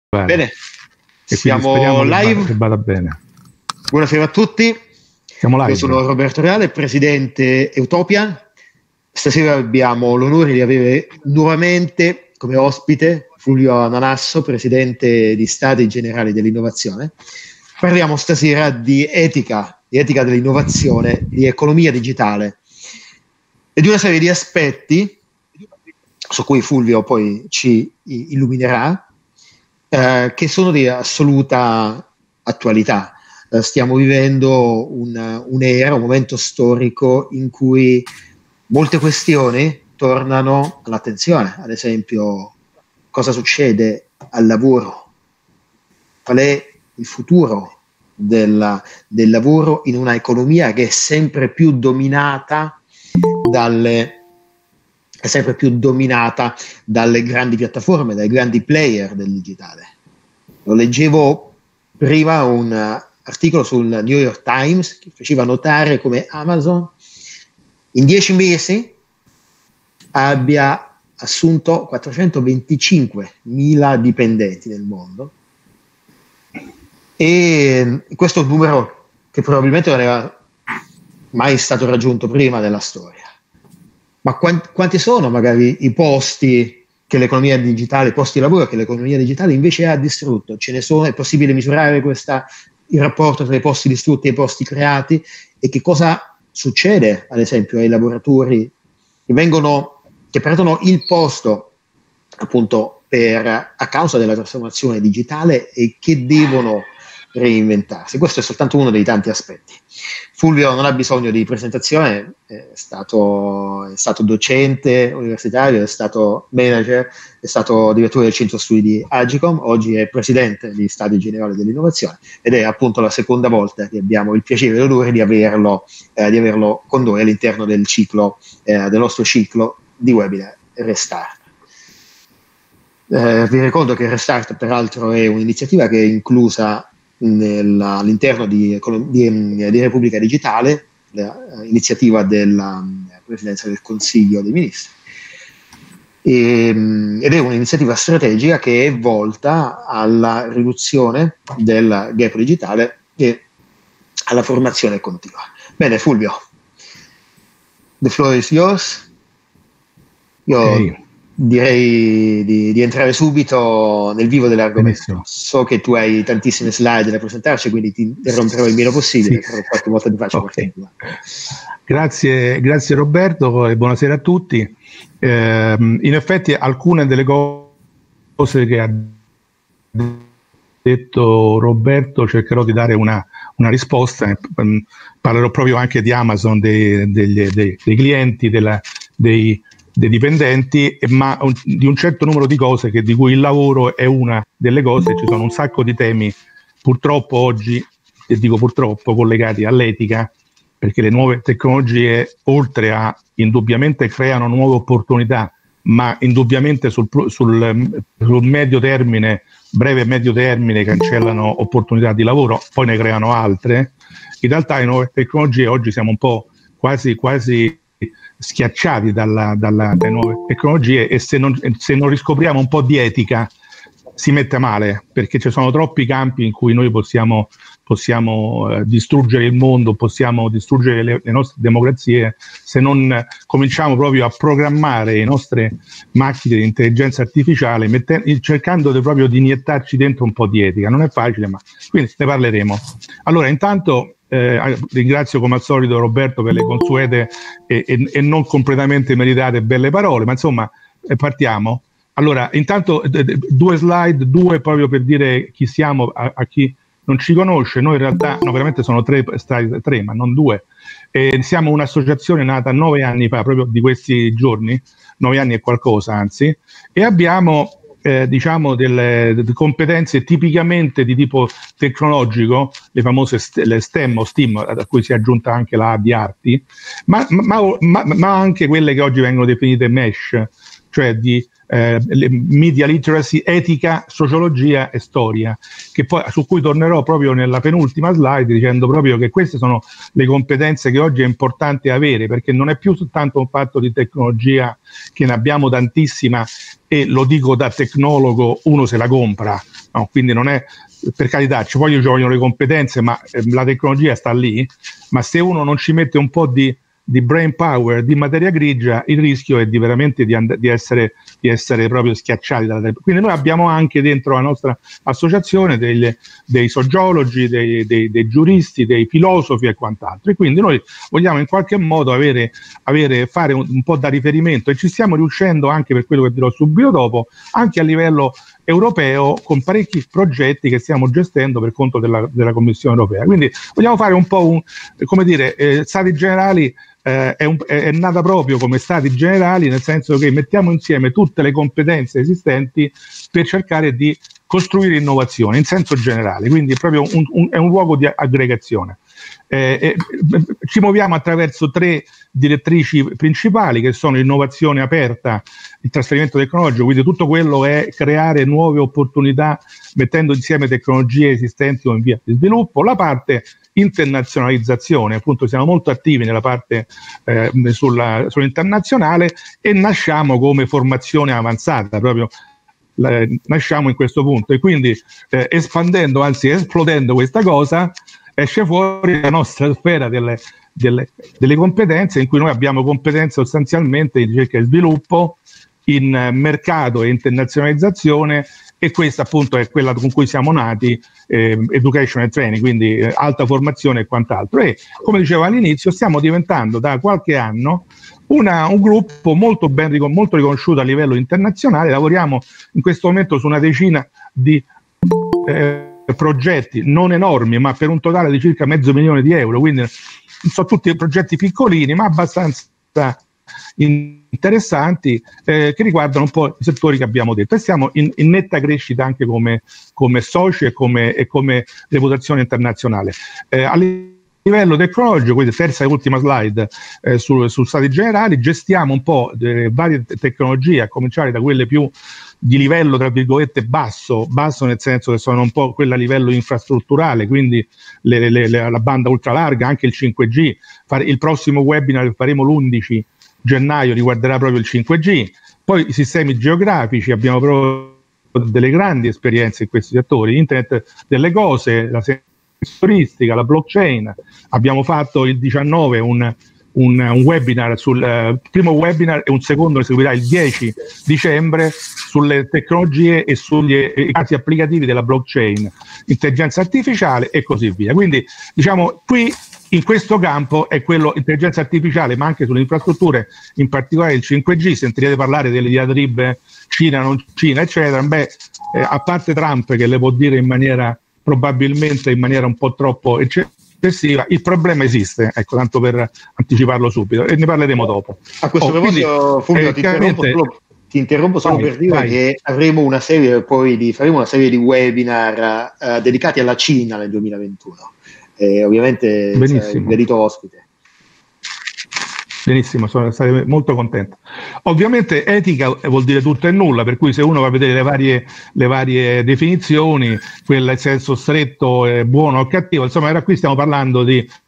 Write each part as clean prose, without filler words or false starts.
Bene, e siamo live. Che vada bene. Buonasera a tutti. Siamo live. Io sono Roberto Reale, presidente Utopia. Stasera abbiamo l'onore di avere nuovamente come ospite Fulvio Ananasso, presidente di Stati Generali dell'Innovazione. Parliamo stasera di etica dell'innovazione, di economia digitale e di una serie di aspetti su cui Fulvio poi ci illuminerà, che sono di assoluta attualità. Stiamo vivendo un'era, un momento storico in cui molte questioni tornano all'attenzione. Ad esempio, cosa succede al lavoro? Qual è il futuro del lavoro in una economia che è sempre più dominata dalle grandi piattaforme, dai grandi player del digitale. Lo leggevo prima un articolo sul New York Times che faceva notare come Amazon in 10 mesi abbia assunto 425.000 dipendenti nel mondo, e questo è un numero che probabilmente non era mai stato raggiunto prima nella storia. Ma quanti sono magari i posti che l'economia digitale, i posti di lavoro che l'economia digitale invece ha distrutto? Ce ne sono? È possibile misurare il rapporto tra i posti distrutti e i posti creati? E che cosa succede, ad esempio, ai lavoratori che perdono il posto appunto a causa della trasformazione digitale e che devono reinventarsi? Questo è soltanto uno dei tanti aspetti. Fulvio non ha bisogno di presentazione, è stato docente universitario, è stato manager, è stato direttore del centro studi di Agicom, oggi è presidente di Stati Generali dell'Innovazione ed è appunto la seconda volta che abbiamo il piacere e l'onore di averlo con noi all'interno del nostro ciclo di webinar Restart. Vi ricordo che Restart peraltro è un'iniziativa che è inclusa all'interno di Repubblica Digitale, l'iniziativa della Presidenza del Consiglio dei Ministri, ed è un'iniziativa strategica che è volta alla riduzione del gap digitale e alla formazione continua. Bene, Fulvio, the floor is yours. Io direi di entrare subito nel vivo dell'argomento. Benissimo. So che tu hai tantissime slide da presentarci, quindi ti interromperò il meno possibile, però qualche volta ti faccio okay. Grazie Roberto e buonasera a tutti. In effetti alcune delle cose che ha detto Roberto cercherò di dare una risposta. Parlerò proprio anche di Amazon, dei clienti, dei dipendenti, ma di un certo numero di cose di cui il lavoro è una delle cose. Ci sono un sacco di temi purtroppo oggi, e dico purtroppo, collegati all'etica, perché le nuove tecnologie oltre a indubbiamente creano nuove opportunità, ma indubbiamente sul medio termine, breve e medio termine, cancellano opportunità di lavoro, poi ne creano altre. In realtà le nuove tecnologie oggi siamo un po' quasi schiacciati dalle nuove tecnologie, e se non riscopriamo un po' di etica si mette male, perché ci sono troppi campi in cui noi possiamo distruggere il mondo, possiamo distruggere le nostre democrazie, se non cominciamo proprio a programmare le nostre macchine di intelligenza artificiale cercando proprio di iniettarci dentro un po' di etica. Non è facile, ma quindi ne parleremo. Allora, intanto ringrazio come al solito Roberto per le consuete e non completamente meritate belle parole, ma insomma partiamo. Allora, intanto due slide, proprio per dire chi siamo a chi non ci conosce. Noi in realtà, veramente sono tre, ma non due. Siamo un'associazione nata 9 anni fa, proprio di questi giorni, 9 anni e qualcosa anzi, e abbiamo delle competenze tipicamente di tipo tecnologico, le famose le STEM o STEAM, a cui si è aggiunta anche la A di arti, ma anche quelle che oggi vengono definite MESH, cioè di media literacy, etica, sociologia e storia, che poi, su cui tornerò proprio nella penultima slide, dicendo proprio che queste sono le competenze che oggi è importante avere, perché non è più soltanto un fatto di tecnologia, che ne abbiamo tantissima, e lo dico da tecnologo, uno se la compra, no? Quindi non è, per carità, ci vogliono le competenze, ma la tecnologia sta lì, ma se uno non ci mette un po' di brain power, di materia grigia, il rischio è di veramente di essere proprio schiacciati dalla tecnologia. Quindi noi abbiamo anche dentro la nostra associazione dei sociologi, dei giuristi, dei filosofi e quant'altro, e quindi noi vogliamo in qualche modo fare un po' da riferimento, e ci stiamo riuscendo anche, per quello che dirò subito dopo, anche a livello europeo, con parecchi progetti che stiamo gestendo per conto della Commissione europea. Quindi vogliamo fare un po' stati generali. È nata proprio come stati generali, nel senso che mettiamo insieme tutte le competenze esistenti per cercare di costruire innovazione in senso generale, quindi è proprio è un luogo di aggregazione. Ci muoviamo attraverso 3 direttrici principali, che sono l'innovazione aperta, il trasferimento tecnologico, quindi tutto quello è creare nuove opportunità mettendo insieme tecnologie esistenti o in via di sviluppo, la parte internazionalizzazione, appunto siamo molto attivi nella parte sull'internazionale, e nasciamo come formazione avanzata, proprio nasciamo in questo punto, e quindi espandendo, anzi esplodendo questa cosa, esce fuori la nostra sfera delle competenze, in cui noi abbiamo competenze sostanzialmente in ricerca e sviluppo, in mercato e internazionalizzazione, e questa appunto è quella con cui siamo nati, education and training, quindi alta formazione e quant'altro. E come dicevo all'inizio, stiamo diventando da qualche anno un gruppo molto riconosciuto a livello internazionale. Lavoriamo in questo momento su una decina di progetti non enormi, ma per un totale di circa €500.000, quindi sono tutti progetti piccolini ma abbastanza interessanti, che riguardano un po' i settori che abbiamo detto, e siamo in netta crescita anche come soci e come reputazione internazionale. A livello tecnologico, quindi terza e ultima slide, su stati generali, gestiamo un po' varie tecnologie, a cominciare da quelle più di livello tra virgolette basso nel senso che sono un po' quella a livello infrastrutturale, quindi la banda ultralarga, anche il 5G. Il prossimo webinar che faremo l'11 gennaio riguarderà proprio il 5G. Poi i sistemi geografici, abbiamo proprio delle grandi esperienze in questi settori, internet delle cose, la sensoristica, la blockchain. Abbiamo fatto il 19 un webinar sul primo webinar, e un secondo che seguirà il 10 dicembre sulle tecnologie e sugli casi applicativi della blockchain, intelligenza artificiale e così via. Quindi diciamo qui in questo campo è quello intelligenza artificiale, ma anche sulle infrastrutture, in particolare il 5G. Sentirete parlare delle diatribe Cina, non Cina, eccetera. A parte Trump, che le può dire probabilmente in maniera un po' troppo eccessiva, il problema esiste, ecco, tanto per anticiparlo subito, e ne parleremo dopo. A questo proposito, Fulvio, ti interrompo solo per dire che faremo una serie di webinar dedicati alla Cina nel 2021. Ovviamente merito ospite. Benissimo, sarei molto contento. Ovviamente etica vuol dire tutto e nulla, per cui se uno va a vedere le varie definizioni, quella in senso stretto, buono o cattivo, insomma, qui stiamo parlando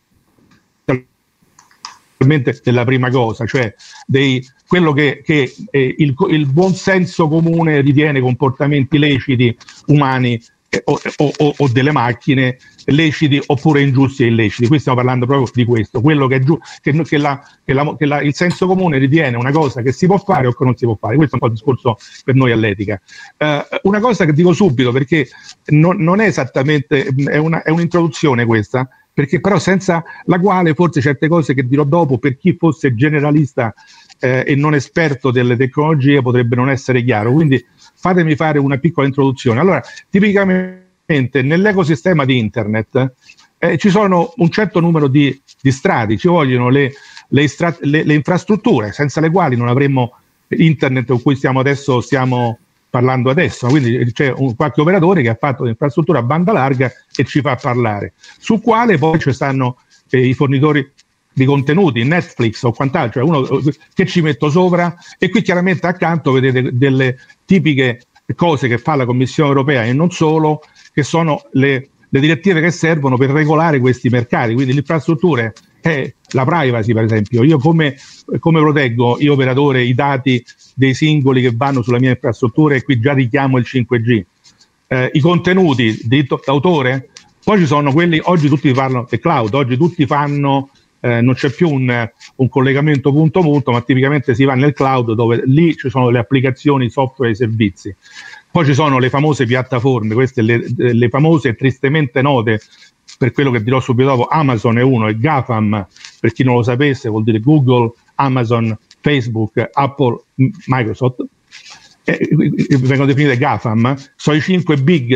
della prima cosa, cioè quello che il buon senso comune ritiene comportamenti leciti umani o delle macchine, leciti oppure ingiusti e illeciti. Qui stiamo parlando proprio di questo, quello che è il senso comune ritiene una cosa che si può fare o che non si può fare. Questo è un po' il discorso per noi all'etica. Una cosa che dico subito, perché non è esattamente, è un'introduzione questa, perché però senza la quale forse certe cose che dirò dopo, per chi fosse generalista e non esperto delle tecnologie, potrebbe non essere chiaro. Quindi fatemi fare una piccola introduzione. Allora, tipicamente nell'ecosistema di internet ci sono un certo numero di strati, ci vogliono le infrastrutture, senza le quali non avremmo internet con cui stiamo parlando adesso. Quindi c'è qualche operatore che ha fatto l'infrastruttura a banda larga e ci fa parlare, su quale poi ci stanno i fornitori di contenuti, Netflix o quant'altro, cioè uno che ci metto sopra, e qui chiaramente accanto vedete delle tipiche cose che fa la Commissione europea e non solo, che sono le direttive che servono per regolare questi mercati, quindi le infrastrutture, la privacy per esempio, io come proteggo io operatore i dati dei singoli che vanno sulla mia infrastruttura, e qui già richiamo il 5G, i contenuti, diritto d'autore, poi ci sono quelli, oggi tutti parlano del cloud, oggi tutti fanno, non c'è più un collegamento punto a punto, ma tipicamente si va nel cloud, dove lì ci sono le applicazioni, software e servizi. Poi ci sono le famose piattaforme, queste le famose e tristemente note, per quello che dirò subito dopo, Amazon è uno, e GAFAM, per chi non lo sapesse, vuol dire Google, Amazon, Facebook, Apple, Microsoft, vengono definite GAFAM, sono i 5 big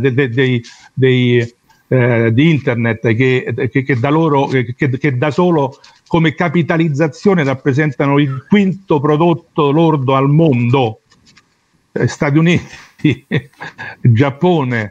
di internet che da solo come capitalizzazione rappresentano il quinto prodotto lordo al mondo. Stati Uniti, Giappone,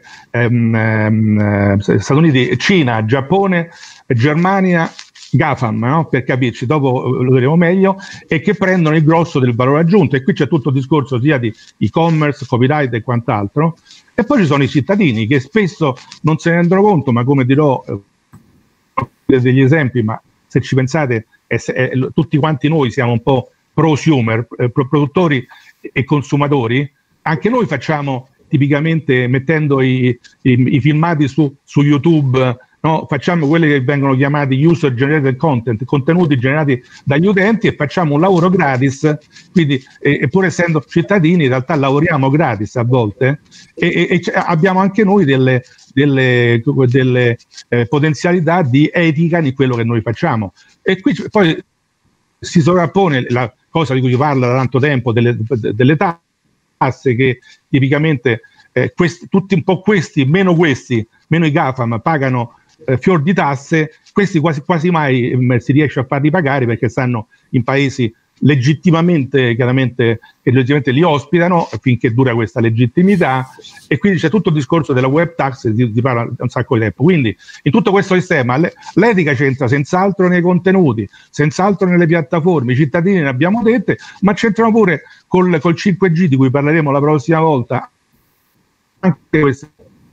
Stati Uniti, Cina, Giappone, Germania, GAFAM, no? Per capirci, dopo lo vedremo meglio, e che prendono il grosso del valore aggiunto. E qui c'è tutto il discorso sia di e-commerce, copyright e quant'altro. E poi ci sono i cittadini che spesso non se ne rendono conto, ma come dirò degli esempi, ma se ci pensate tutti quanti noi siamo un po' prosumer, produttori e consumatori. Anche noi facciamo tipicamente, mettendo i filmati su YouTube, no? Facciamo quelli che vengono chiamati user generated content, contenuti generati dagli utenti, e facciamo un lavoro gratis, quindi pur essendo cittadini in realtà lavoriamo gratis a volte, e abbiamo anche noi delle potenzialità di etica di quello che noi facciamo. E qui poi si sovrappone la cosa di cui si parla da tanto tempo, delle tasse, che tipicamente tutti un po' questi, meno i GAFAM pagano fior di tasse, questi quasi mai si riesce a farli pagare, perché stanno in paesi legittimamente, chiaramente, che legittimamente li ospitano finché dura questa legittimità, e quindi c'è tutto il discorso della web tax, si parla da un sacco di tempo. Quindi in tutto questo sistema l'etica c'entra senz'altro nei contenuti, senz'altro nelle piattaforme, i cittadini ne abbiamo dette, ma c'entrano pure col 5G, di cui parleremo la prossima volta, anche queste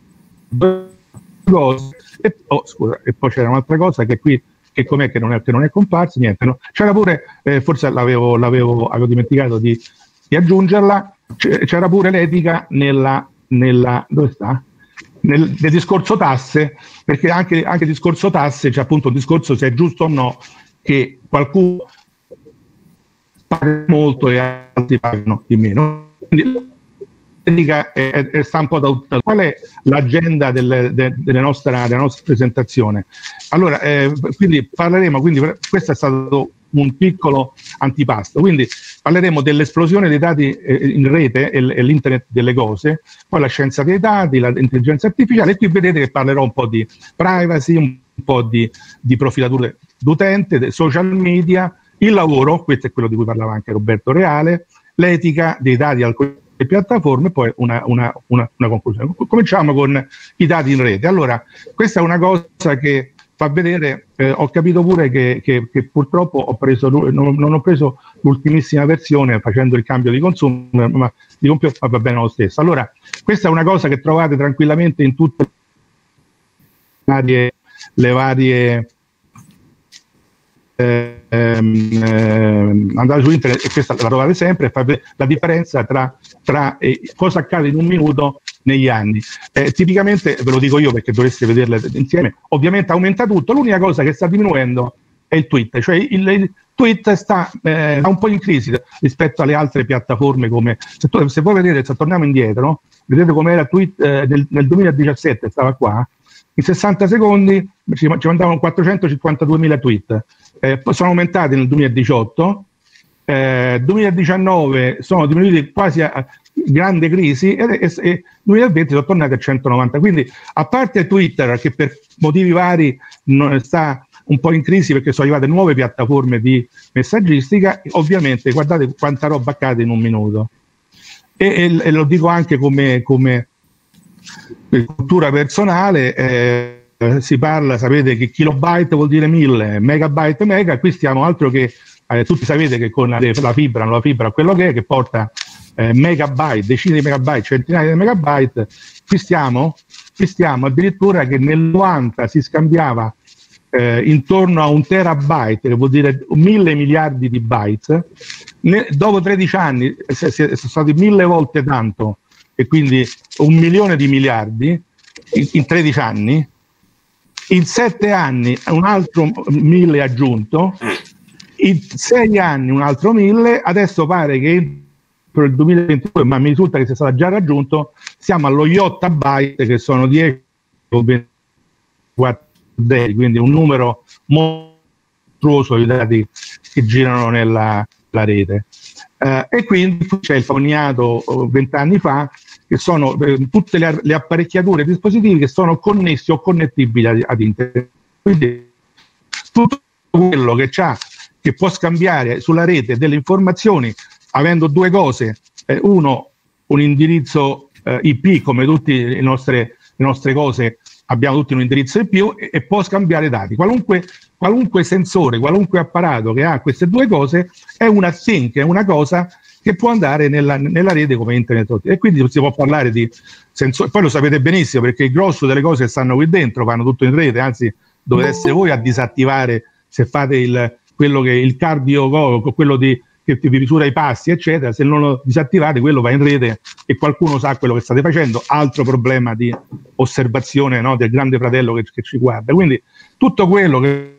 cose. E poi c'era un'altra cosa che qui, che com'è che non è comparsa, niente, no? C'era pure, forse l'avevo dimenticato di aggiungerla, c'era pure l'etica nella dove sta? Nel discorso tasse, perché anche il discorso tasse c'è appunto un discorso se è giusto o no che qualcuno paga molto e altri pagano di meno. Quindi l'etica sta un po' da qual è l'agenda della nostra presentazione. Allora, quindi parleremo, questo è stato un piccolo antipasto, quindi parleremo dell'esplosione dei dati in rete e l'internet delle cose, poi la scienza dei dati, l'intelligenza artificiale, e qui vedete che parlerò un po' di privacy, un po' di profilature d'utente, social media, il lavoro, questo è quello di cui parlava anche Roberto Reale, l'etica dei dati alcuni piattaforme, e poi una conclusione. Cominciamo con i dati in rete. Allora, questa è una cosa che fa vedere, ho capito pure che purtroppo non ho preso l'ultimissima versione facendo il cambio di consumo, ma di computer va bene lo stesso. Allora, questa è una cosa che trovate tranquillamente in tutte le varie andate su internet, e questa la trovate sempre, e fa la differenza tra cosa accade in un minuto negli anni. Tipicamente, ve lo dico io perché dovreste vederle insieme, ovviamente aumenta tutto, l'unica cosa che sta diminuendo è il tweet, cioè il tweet sta un po' in crisi rispetto alle altre piattaforme, come se voi vedete, se torniamo indietro, vedete com'era tweet nel 2017, stava qua, in 60 secondi ci mandavano 452.000 tweet, sono aumentati nel 2018, 2019 sono diminuiti quasi a grande crisi, e 2020 sono tornati a 190. Quindi, a parte Twitter, che per motivi vari sta un po' in crisi perché sono arrivate nuove piattaforme di messaggistica, ovviamente guardate quanta roba accade in un minuto, e lo dico anche come cultura personale. si parla, sapete che kilobyte vuol dire 1000, megabyte mega, qui stiamo altro che, tutti sapete che con la fibra, non la fibra, quello che porta megabyte, decine di megabyte, centinaia di megabyte, qui stiamo addirittura che nel 90 si scambiava intorno a 1 terabyte, che vuol dire 1000 miliardi di bytes, dopo 13 anni sono stati 1000 volte tanto, e quindi 1 milione di miliardi in 13 anni, in 7 anni un altro 1000 aggiunto, in 6 anni un altro 1000, adesso pare che per il 2022, ma mi risulta che sia stato già raggiunto, siamo allo yottabyte, che sono 10 o 24 dei, quindi un numero mostruoso di dati che girano nella rete. E quindi c'è il fognato 20 anni fa, che sono tutte le apparecchiature e dispositivi che sono connessi o connettibili ad internet. Quindi tutto quello che può scambiare sulla rete delle informazioni, avendo due cose, uno, un indirizzo IP, come tutte le nostre cose, abbiamo tutti un indirizzo IP, e può scambiare dati. Qualunque sensore, qualunque apparato che ha queste due cose è una thing, è una cosa che può andare nella rete come internet. E quindi si può parlare di sensori. Poi lo sapete benissimo, perché il grosso delle cose che stanno qui dentro vanno tutto in rete, anzi dovete essere voi a disattivare, se fate il cardio, quello che vi misura i passi, eccetera, se non lo disattivate quello va in rete e qualcuno sa quello che state facendo, altro problema di osservazione, no, del grande fratello che ci guarda. Quindi tutto quello che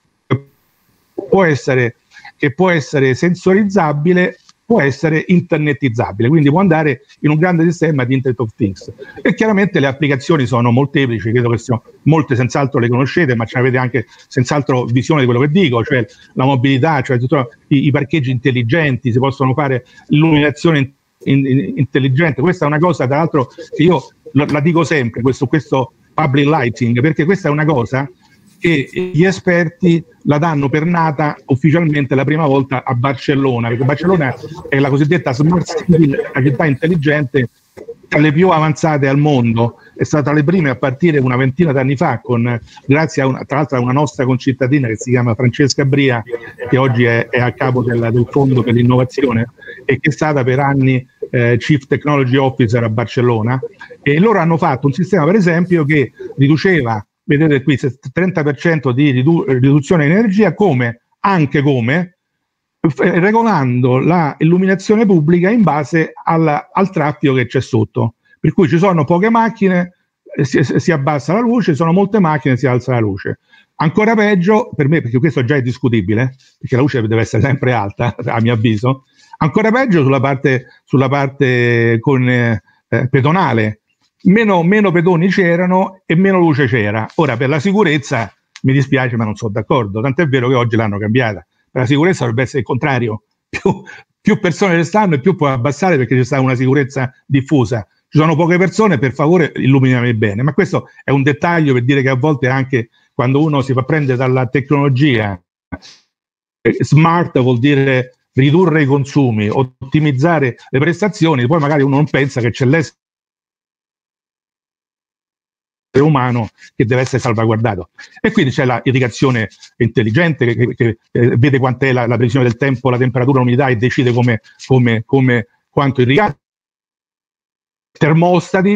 può essere sensorizzabile può essere internetizzabile, quindi può andare in un grande sistema di Internet of Things. E chiaramente le applicazioni sono molteplici, credo che molte senz'altro le conoscete, ma ce n'avete anche senz'altro visione di quello che dico, cioè la mobilità, cioè i parcheggi intelligenti, si possono fare l'illuminazione intelligente. Questa è una cosa, tra l'altro, che io la dico sempre, questo public lighting, perché questa è una cosa che gli esperti la danno per nata ufficialmente la prima volta a Barcellona, perché Barcellona è la cosiddetta smart city, la città intelligente tra le più avanzate al mondo, è stata tra le prime a partire una ventina d'anni fa, grazie tra l'altro a una nostra concittadina che si chiama Francesca Bria, che oggi è a capo del Fondo per l'innovazione e che è stata per anni Chief Technology Officer a Barcellona, e loro hanno fatto un sistema, per esempio, che riduceva, vedete qui, 30% di riduzione di energia, anche regolando la illuminazione pubblica in base al traffico che c'è sotto. Per cui ci sono poche macchine, si abbassa la luce, ci sono molte macchine, si alza la luce. Ancora peggio, per me, perché questo già è discutibile, perché la luce deve essere sempre alta, a mio avviso, ancora peggio sulla parte pedonale. Meno pedoni c'erano e meno luce c'era. Ora, per la sicurezza, mi dispiace, ma non sono d'accordo. Tant'è vero che oggi l'hanno cambiata. Per la sicurezza dovrebbe essere il contrario. Più persone ci stanno e più può abbassare, perché c'è stata una sicurezza diffusa. Ci sono poche persone, per favore, illuminami bene. Ma questo è un dettaglio per dire che a volte, anche quando uno si fa prendere dalla tecnologia, smart vuol dire ridurre i consumi, ottimizzare le prestazioni, poi magari uno non pensa che c'è l'essere umano che deve essere salvaguardato. E quindi c'è l'irrigazione intelligente che vede quant'è la previsione del tempo, la temperatura, l'umidità, e decide quanto irrigare, termostati,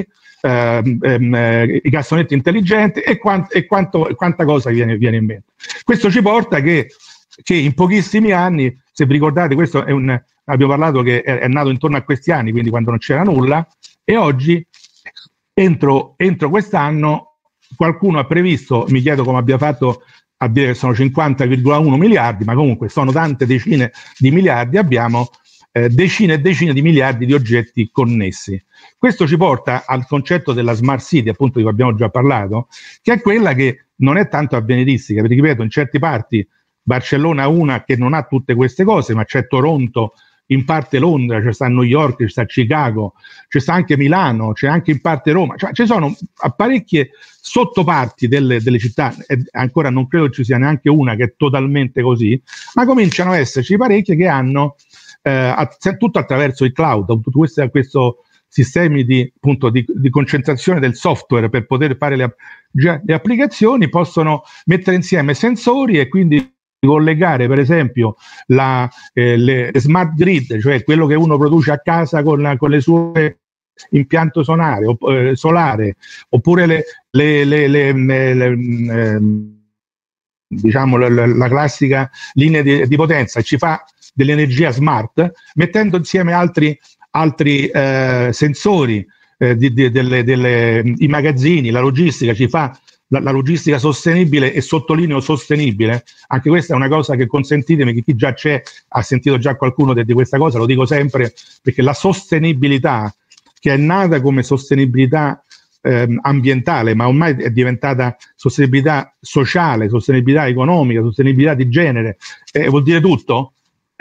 i cassonetti intelligenti e quanta cosa viene in mente. Questo ci porta che in pochissimi anni, se vi ricordate, questo abbiamo parlato che è nato intorno a questi anni, quindi quando non c'era nulla, e oggi entro quest'anno qualcuno ha previsto, mi chiedo come abbia fatto a dire che sono 50,1 miliardi, ma comunque sono tante decine di miliardi, abbiamo decine e decine di miliardi di oggetti connessi. Questo ci porta al concetto della smart city, appunto, di cui abbiamo già parlato, che è quella che non è tanto avveniristica, perché ripeto, in certe parti Barcellona è una che non ha tutte queste cose, ma c'è Toronto, in parte Londra, c'è sta New York, c'è sta Chicago, c'è sta anche Milano, c'è anche in parte Roma, cioè ci sono parecchie sottoparti delle città, e ancora non credo ci sia neanche una che è totalmente così, ma cominciano a esserci parecchie che hanno tutto attraverso il cloud, tutto questo sistemi appunto, di concentrazione del software per poter fare le applicazioni, possono mettere insieme sensori e quindi collegare per esempio le smart grid, cioè quello che uno produce a casa con le sue impianto solare, oppure diciamo la classica linea di potenza, ci fa dell'energia smart, mettendo insieme altri sensori, i magazzini, la logistica, ci fa la logistica sostenibile, e sottolineo sostenibile. Anche questa è una cosa che, consentitemi, che chi già c'è ha sentito già qualcuno di questa cosa, lo dico sempre, perché la sostenibilità, che è nata come sostenibilità ambientale, ma ormai è diventata sostenibilità sociale, sostenibilità economica, sostenibilità di genere, vuol dire tutto.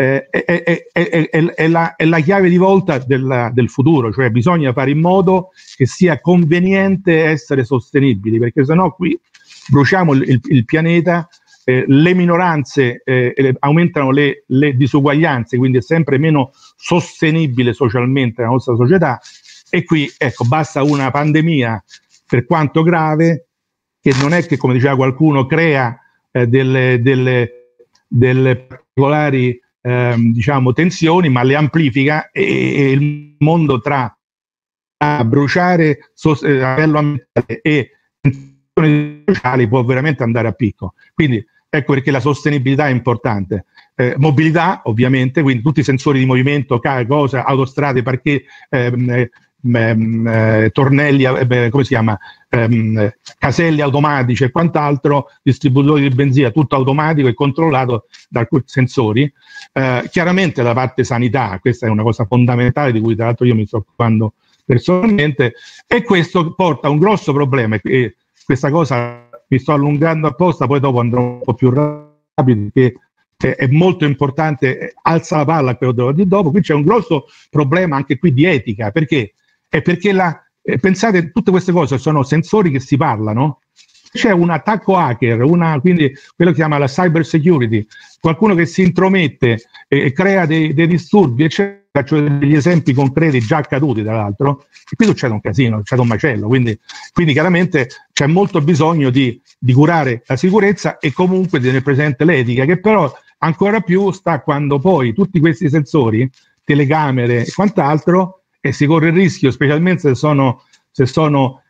È la chiave di volta del futuro, cioè bisogna fare in modo che sia conveniente essere sostenibili, perché sennò qui bruciamo il pianeta, le minoranze aumentano le disuguaglianze, quindi è sempre meno sostenibile socialmente la nostra società. E qui, ecco, basta una pandemia, per quanto grave, che non è che, come diceva qualcuno, crea delle particolari diciamo tensioni, ma le amplifica, e il mondo tra a bruciare a livello ambientale e tensioni sociali può veramente andare a picco. Quindi ecco perché la sostenibilità è importante. Mobilità, ovviamente, quindi tutti i sensori di movimento, cose, autostrade, parchi, tornelli, come si chiama, caselli automatici e quant'altro, distributori di benzina, tutto automatico e controllato da alcuni sensori. Chiaramente la parte sanità, questa è una cosa fondamentale di cui tra l'altro io mi sto occupando personalmente, e questo porta a un grosso problema, e questa cosa mi sto allungando apposta, poi dopo andrò un po' più rapido, che è molto importante, alza la palla a quello che devo dire dopo. Qui c'è un grosso problema anche qui di etica, perché pensate, tutte queste cose sono sensori che si parlano. C'è un attacco hacker, quindi quello che si chiama la cyber security, qualcuno che si intromette e crea dei disturbi, eccetera. Faccio degli esempi concreti già accaduti, tra l'altro, e qui succede un casino, succede un macello, quindi chiaramente c'è molto bisogno di curare la sicurezza e comunque di tenere presente l'etica, che però ancora più sta quando poi tutti questi sensori, telecamere e quant'altro, e si corre il rischio, specialmente se sono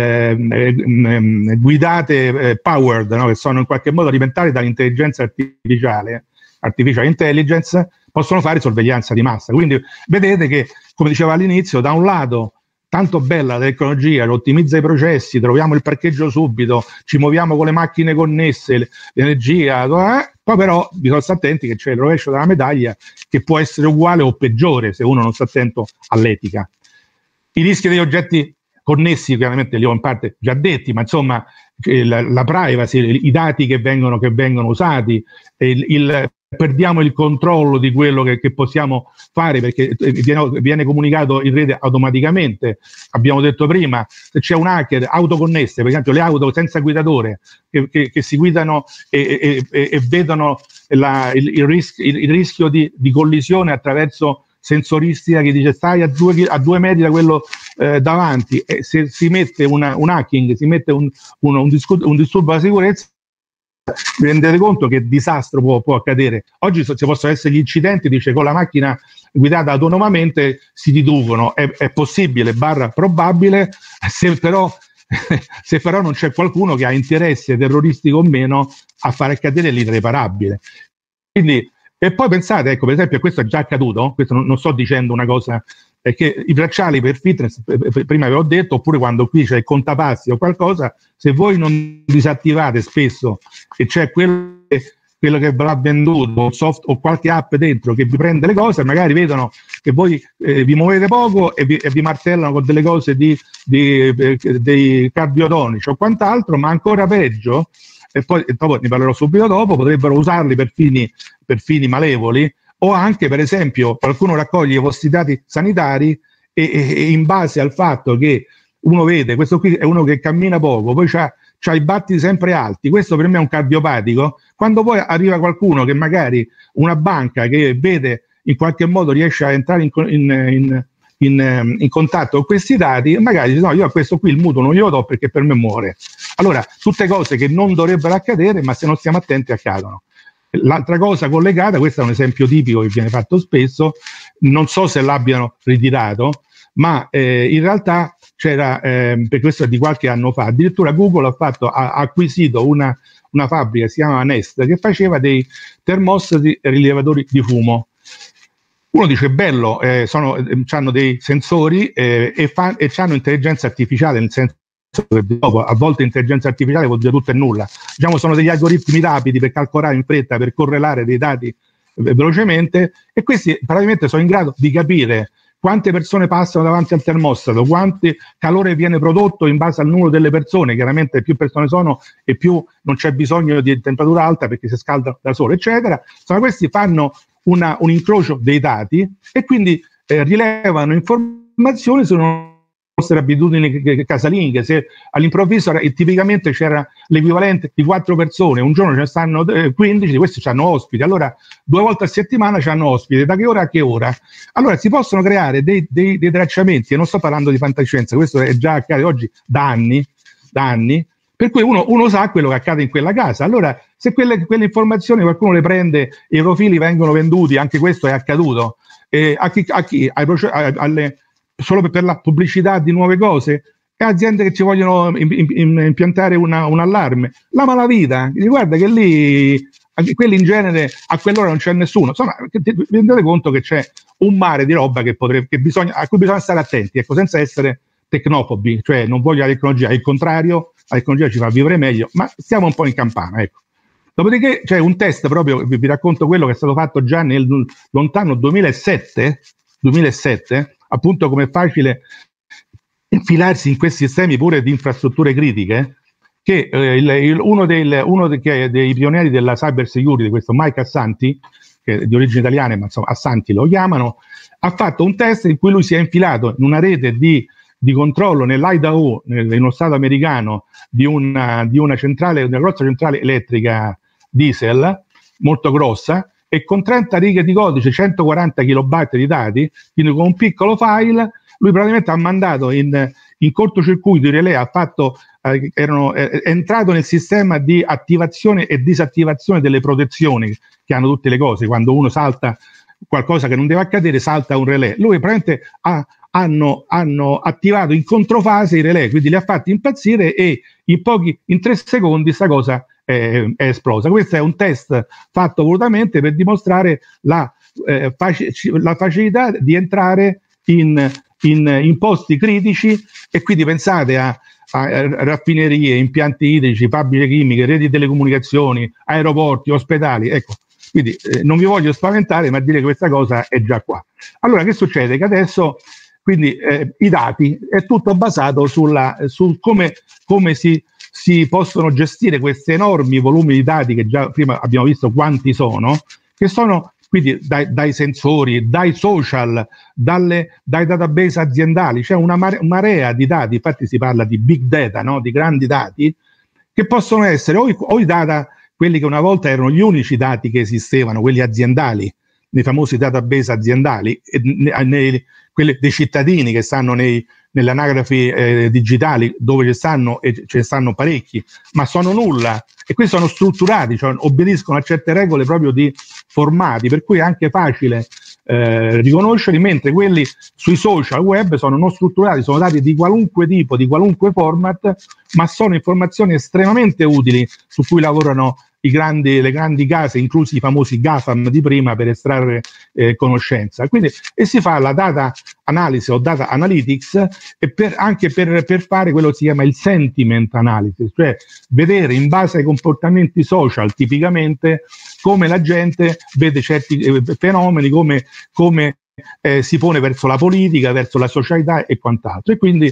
guidate, powered, no? Che sono in qualche modo alimentate dall'intelligenza artificiale, artificial intelligence, possono fare sorveglianza di massa. Quindi vedete che, come dicevo all'inizio, da un lato tanto bella la tecnologia, ottimizza i processi, troviamo il parcheggio subito, ci muoviamo con le macchine connesse, l'energia, poi però bisogna stare attenti che c'è il rovescio della medaglia, che può essere uguale o peggiore se uno non sta attento all'etica. I rischi degli oggetti connessi, chiaramente li ho in parte già detti, ma insomma la privacy, i dati che vengono usati, perdiamo il controllo di quello che possiamo fare, perché viene comunicato in rete automaticamente. Abbiamo detto prima, se c'è un hacker, autoconnesse, per esempio le auto senza guidatore che si guidano e vedono il rischio di collisione attraverso sensoristica che dice stai a 2 metri da quello davanti, e se si mette un hacking, si mette un disturbo alla sicurezza, vi rendete conto che disastro può accadere. Oggi si possono essere gli incidenti, dice, con la macchina guidata autonomamente si riducono, è possibile / probabile, se però non c'è qualcuno che ha interesse terroristico o meno a fare accadere l'irreparabile. Quindi, e poi pensate, ecco, per esempio, questo è già accaduto, questo non sto dicendo una cosa, perché i bracciali per fitness, prima avevo detto, oppure quando qui c'è il contapassi o qualcosa, se voi non disattivate spesso e c'è quello che va venduto, o qualche app dentro che vi prende le cose, magari vedono che voi vi muovete poco e vi martellano con delle cose dei cardiotonici o quant'altro, ma ancora peggio, e poi ne parlerò subito dopo, potrebbero usarli per fini malevoli, o anche, per esempio, qualcuno raccoglie i vostri dati sanitari e in base al fatto che uno vede, questo qui è uno che cammina poco, poi c'ha i battiti sempre alti, questo per me è un cardiopatico, quando poi arriva qualcuno che magari, una banca che vede in qualche modo riesce a entrare in contatto con questi dati, magari dice, no, io a questo qui il mutuo non glielo do perché per me muore. Allora, tutte cose che non dovrebbero accadere, ma se non stiamo attenti accadono. L'altra cosa collegata, questo è un esempio tipico che viene fatto spesso, non so se l'abbiano ritirato, ma in realtà c'era, per questo è di qualche anno fa, addirittura Google ha acquisito una fabbrica, si chiama Nest, che faceva dei termostati rilevatori di fumo. Uno dice bello, hanno dei sensori e hanno intelligenza artificiale, nel senso che dopo, a volte intelligenza artificiale vuol dire tutto e nulla. Diciamo, sono degli algoritmi rapidi per calcolare in fretta, per correlare dei dati velocemente, e questi praticamente sono in grado di capire quante persone passano davanti al termostato, quanto calore viene prodotto in base al numero delle persone. Chiaramente più persone sono e più non c'è bisogno di temperatura alta perché si scalda da solo, eccetera. Insomma, questi fanno un incrocio dei dati e quindi rilevano informazioni su nostre abitudini casalinghe. Se all'improvviso tipicamente c'era l'equivalente di 4 persone, un giorno ce ne stanno 15, di questi hanno ospiti, allora 2 volte a settimana c'hanno ospiti, da che ora a che ora? Allora si possono creare dei tracciamenti, e non sto parlando di fantascienza, questo è già accade oggi da anni, per cui uno sa quello che accade in quella casa. Allora se quelle informazioni qualcuno le prende e i profili vengono venduti, anche questo è accaduto, solo per la pubblicità di nuove cose, e aziende che ci vogliono impiantare un allarme, la malavita, guarda che lì quelli in genere a quell'ora non c'è nessuno. Insomma, vi rendete conto che c'è un mare di roba a cui bisogna stare attenti, ecco, senza essere tecnofobi, cioè non voglio la tecnologia, il contrario, la tecnologia ci fa vivere meglio, ma stiamo un po' in campana, ecco. Dopodiché c'è un test, proprio vi racconto quello che è stato fatto già nel lontano 2007, appunto come è facile infilarsi in questi sistemi pure di infrastrutture critiche, che uno dei pionieri della cyber security, questo Mike Assanti, che è di origine italiana, ma insomma Assanti lo chiamano, ha fatto un test in cui lui si è infilato in una rete di controllo nell'Idaho, in uno stato americano, di una grossa centrale elettrica diesel, molto grossa, e con 30 righe di codice, 140 kilobyte di dati, quindi con un piccolo file, lui praticamente ha mandato in cortocircuito i relè, è entrato nel sistema di attivazione e disattivazione delle protezioni che hanno tutte le cose. Quando uno salta qualcosa che non deve accadere, salta un relè. Lui praticamente hanno attivato in controfase i relè, quindi li ha fatti impazzire, e in 3 secondi questa cosa è esplosa. Questo è un test fatto volutamente per dimostrare la facilità di entrare in posti critici, e quindi pensate a raffinerie, impianti idrici, fabbriche chimiche, reti di telecomunicazioni, aeroporti, ospedali, ecco. Quindi non vi voglio spaventare, ma dire che questa cosa è già qua. Allora che succede? Che adesso quindi i dati è tutto basato su come si possono gestire questi enormi volumi di dati, che già prima abbiamo visto quanti sono, che sono quindi dai sensori, dai social, dai database aziendali. C'è una marea di dati, infatti si parla di big data, no? Di grandi dati, che possono essere o i data, quelli che una volta erano gli unici dati che esistevano, quelli aziendali, nei famosi database aziendali, quelli dei cittadini che stanno nelle anagrafi digitali, dove ce ne stanno parecchi, ma sono nulla, e questi sono strutturati, cioè obbediscono a certe regole proprio di formati, per cui è anche facile riconoscerli, mentre quelli sui social web sono non strutturati, sono dati di qualunque tipo, di qualunque format, ma sono informazioni estremamente utili su cui lavorano le grandi case, inclusi i famosi GAFAM di prima, per estrarre conoscenza. Quindi, e si fa la data analysis o data analytics anche per fare quello che si chiama il sentiment analysis, cioè vedere in base ai comportamenti social tipicamente come la gente vede certi fenomeni, come si pone verso la politica, verso la socialità e quant'altro. E quindi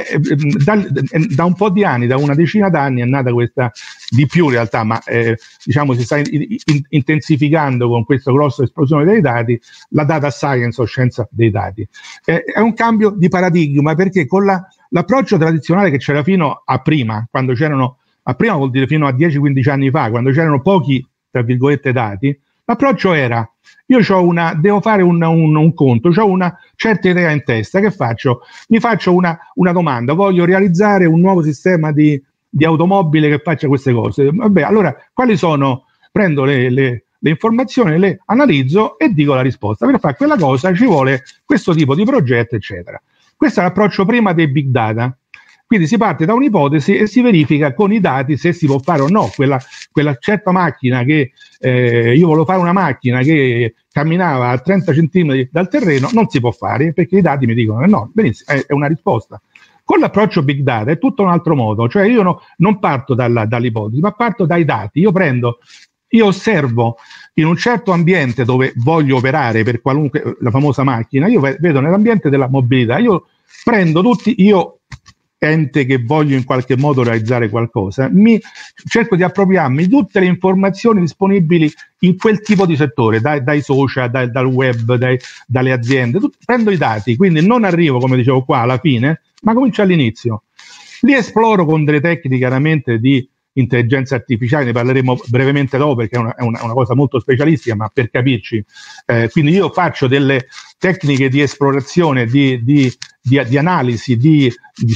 da un po' di anni, da una decina d'anni, è nata questa, di più in realtà, ma diciamo si sta intensificando con questa grossa esplosione dei dati, la data science o scienza dei dati. È un cambio di paradigma, perché con l'approccio tradizionale che c'era fino a prima, vuol dire fino a 10-15 anni fa, quando c'erano pochi, tra virgolette, dati, L'approccio era: devo fare un conto, ho una certa idea in testa, che faccio? Mi faccio una domanda, voglio realizzare un nuovo sistema di automobile che faccia queste cose. Vabbè, allora quali sono? Prendo le informazioni, le analizzo e dico la risposta. Per fare quella cosa ci vuole questo tipo di progetto, eccetera. Questo è l'approccio prima dei big data. Quindi si parte da un'ipotesi e si verifica con i dati se si può fare o no. Quella certa macchina che io volevo fare, una macchina che camminava a 30 centimetri dal terreno, non si può fare perché i dati mi dicono che no. Benissimo, è una risposta. Con l'approccio big data è tutto un altro modo, cioè io non parto dall'ipotesi, ma parto dai dati. Io osservo in un certo ambiente dove voglio operare per qualunque, la famosa macchina, io vedo nell'ambiente della mobilità, io prendo ente che voglio in qualche modo realizzare qualcosa, cerco di appropriarmi di tutte le informazioni disponibili in quel tipo di settore, dai social, dal web, dalle aziende, prendo i dati, quindi non arrivo, come dicevo qua, alla fine, ma comincio all'inizio. Li esploro con delle tecniche chiaramente di intelligenza artificiale, ne parleremo brevemente dopo perché è una cosa molto specialistica, ma per capirci, quindi io faccio delle tecniche di esplorazione, di analisi, di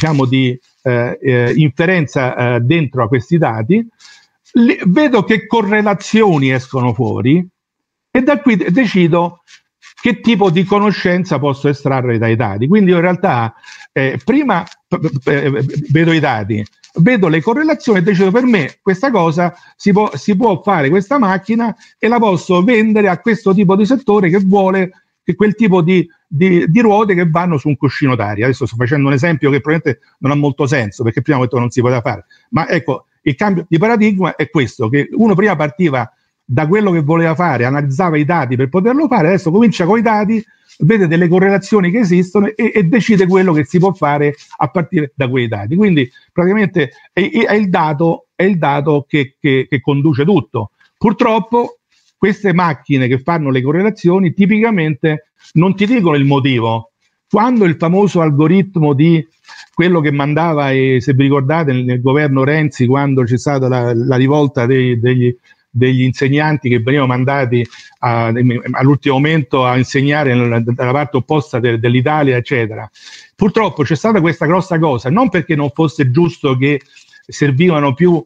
inferenza dentro a questi dati, vedo che correlazioni escono fuori e da qui decido che tipo di conoscenza posso estrarre dai dati. Quindi io in realtà prima vedo i dati, vedo le correlazioni e decido: per me questa cosa si può fare, questa macchina, e la posso vendere a questo tipo di settore che vuole quel tipo di ruote che vanno su un cuscino d'aria. Adesso sto facendo un esempio che probabilmente non ha molto senso, perché prima ho detto che non si poteva fare, ma ecco, il cambio di paradigma è questo, che uno prima partiva da quello che voleva fare, analizzava i dati per poterlo fare, adesso comincia con i dati, vede delle correlazioni che esistono e decide quello che si può fare a partire da quei dati. Quindi praticamente è il dato che conduce tutto. Purtroppo queste macchine che fanno le correlazioni tipicamente non ti dicono il motivo. Quando il famoso algoritmo di quello che mandava, se vi ricordate, nel governo Renzi, quando c'è stata la rivolta degli insegnanti che venivano mandati all'ultimo momento a insegnare dalla parte opposta dell'Italia, eccetera. Purtroppo c'è stata questa grossa cosa, non perché non fosse giusto che servivano più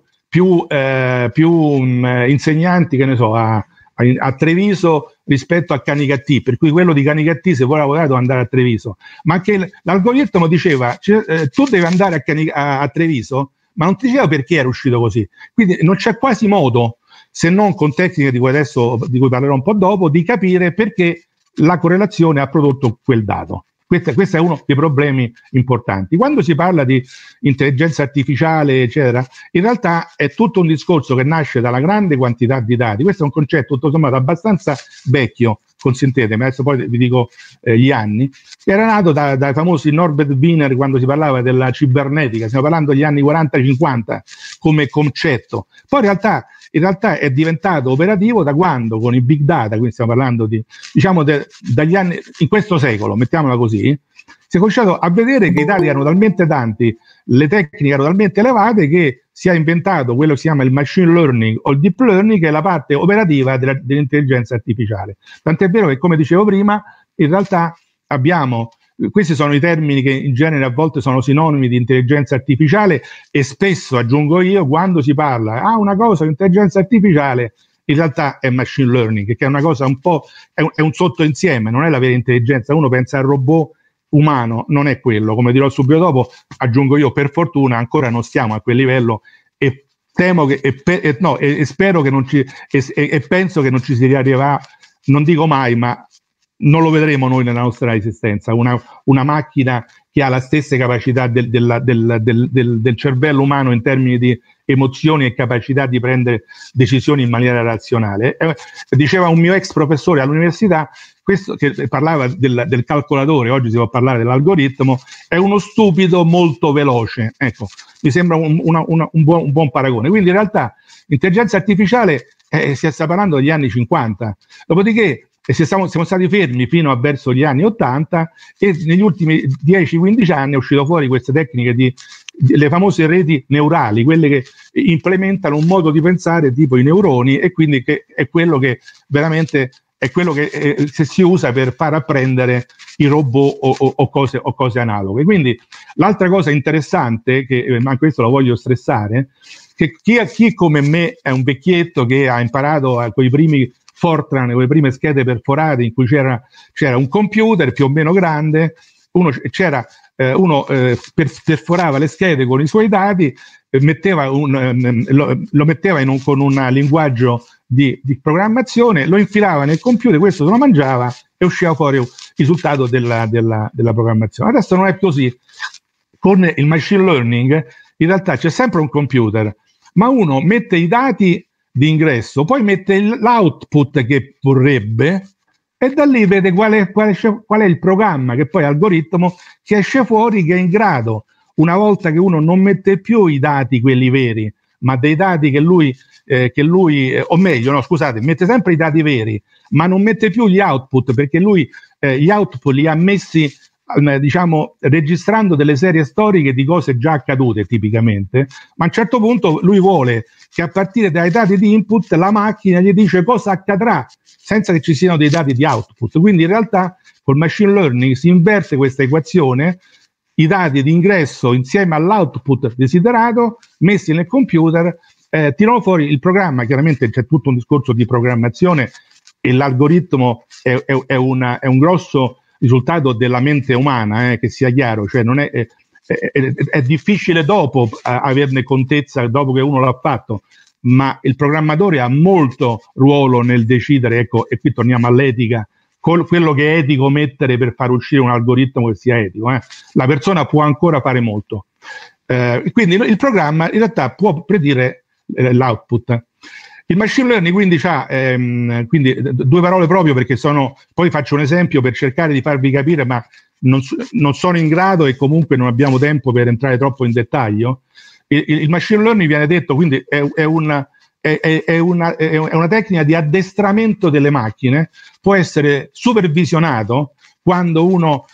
insegnanti, che ne so, a Treviso rispetto a Canicattì, per cui quello di Canicattì, se vuole lavorare, deve andare a Treviso, ma che l'algoritmo diceva: tu devi andare a Treviso, ma non ti diceva perché era uscito così. Quindi non c'è quasi modo, se non con tecniche di cui parlerò un po' dopo, di capire perché la correlazione ha prodotto quel dato. Questo è uno dei problemi importanti. Quando si parla di intelligenza artificiale, eccetera, in realtà è tutto un discorso che nasce dalla grande quantità di dati. Questo è un concetto tutto sommato abbastanza vecchio, consentetemi, adesso poi vi dico gli anni. Era nato dai famosi Norbert Wiener quando si parlava della cibernetica, stiamo parlando degli anni 40-50 come concetto. Poi in realtà è diventato operativo da quando, con i big data, quindi stiamo parlando dagli anni, in questo secolo, mettiamola così, si è cominciato a vedere che i dati erano talmente tanti, le tecniche erano talmente elevate, che si è inventato quello che si chiama il machine learning o il deep learning, che è la parte operativa dell'intelligenza artificiale. Tant'è vero che, come dicevo prima, in realtà questi sono i termini che in genere a volte sono sinonimi di intelligenza artificiale, e spesso, aggiungo io, quando si parla una cosa di intelligenza artificiale, in realtà è machine learning, che è una cosa un po', è un sottoinsieme, non è la vera intelligenza. Uno pensa al robot umano, non è quello. Come dirò subito dopo, aggiungo io, per fortuna ancora non stiamo a quel livello, e temo che spero che non ci e penso che non ci si arriverà, non dico mai, ma non lo vedremo noi nella nostra esistenza, una macchina che ha la stessa capacità del cervello umano in termini di emozioni e capacità di prendere decisioni in maniera razionale. Diceva un mio ex professore all'università, questo, che parlava del calcolatore, oggi si può parlare dell'algoritmo, è uno stupido molto veloce. Ecco, mi sembra un buon paragone. Quindi in realtà l'intelligenza artificiale si sta parlando degli anni 50, dopodiché siamo stati fermi fino a verso gli anni 80, e negli ultimi 10-15 anni è uscito fuori queste tecniche le famose reti neurali, quelle che implementano un modo di pensare tipo i neuroni, e quindi che è quello che veramente è quello che se si usa per far apprendere i robot o cose analoghe. Quindi l'altra cosa interessante, ma questo lo voglio stressare, che chi come me è un vecchietto che ha imparato con i primi Fortran, con le prime schede perforate in cui c'era un computer più o meno grande, uno perforava le schede con i suoi dati, lo metteva con un linguaggio di programmazione, lo infilava nel computer, questo se lo mangiava e usciva fuori il risultato della programmazione. Adesso non è così. Con il machine learning in realtà c'è sempre un computer, ma uno mette i dati di ingresso, poi mette l'output che vorrebbe, e da lì vede qual è il programma, che poi è l'algoritmo che esce fuori, che è in grado, una volta che uno non mette più i dati quelli veri, ma dei dati che lui o meglio, no, scusate, mette sempre i dati veri, ma non mette più gli output, perché lui gli output li ha messi diciamo registrando delle serie storiche di cose già accadute tipicamente, ma a un certo punto lui vuole che a partire dai dati di input la macchina gli dice cosa accadrà senza che ci siano dei dati di output. Quindi in realtà col machine learning si inverte questa equazione, i dati di ingresso insieme all'output desiderato messi nel computer tirano fuori il programma. Chiaramente c'è tutto un discorso di programmazione e l'algoritmo è un grosso risultato della mente umana, che sia chiaro, cioè non è difficile dopo averne contezza, dopo che uno l'ha fatto, ma il programmatore ha molto ruolo nel decidere, ecco, e qui torniamo all'etica, quello che è etico mettere per far uscire un algoritmo che sia etico. La persona può ancora fare molto. Quindi il programma in realtà può predire l'output. Il machine learning quindi ha quindi due parole proprio, perché poi faccio un esempio per cercare di farvi capire, ma non sono in grado e comunque non abbiamo tempo per entrare troppo in dettaglio. Il machine learning viene detto quindi è una tecnica di addestramento delle macchine, può essere supervisionato quando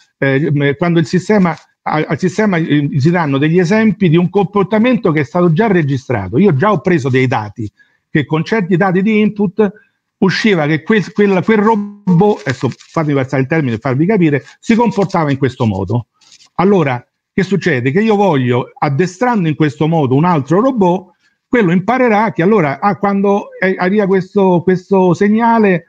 il sistema al sistema si danno degli esempi di un comportamento che è stato già registrato. Io già ho preso dei dati che con certi dati di input usciva che quel robot, adesso fatemi passare il termine per farvi capire, si comportava in questo modo. Allora, che succede? Che io voglio, addestrando in questo modo un altro robot, quello imparerà che allora quando arriva questo segnale,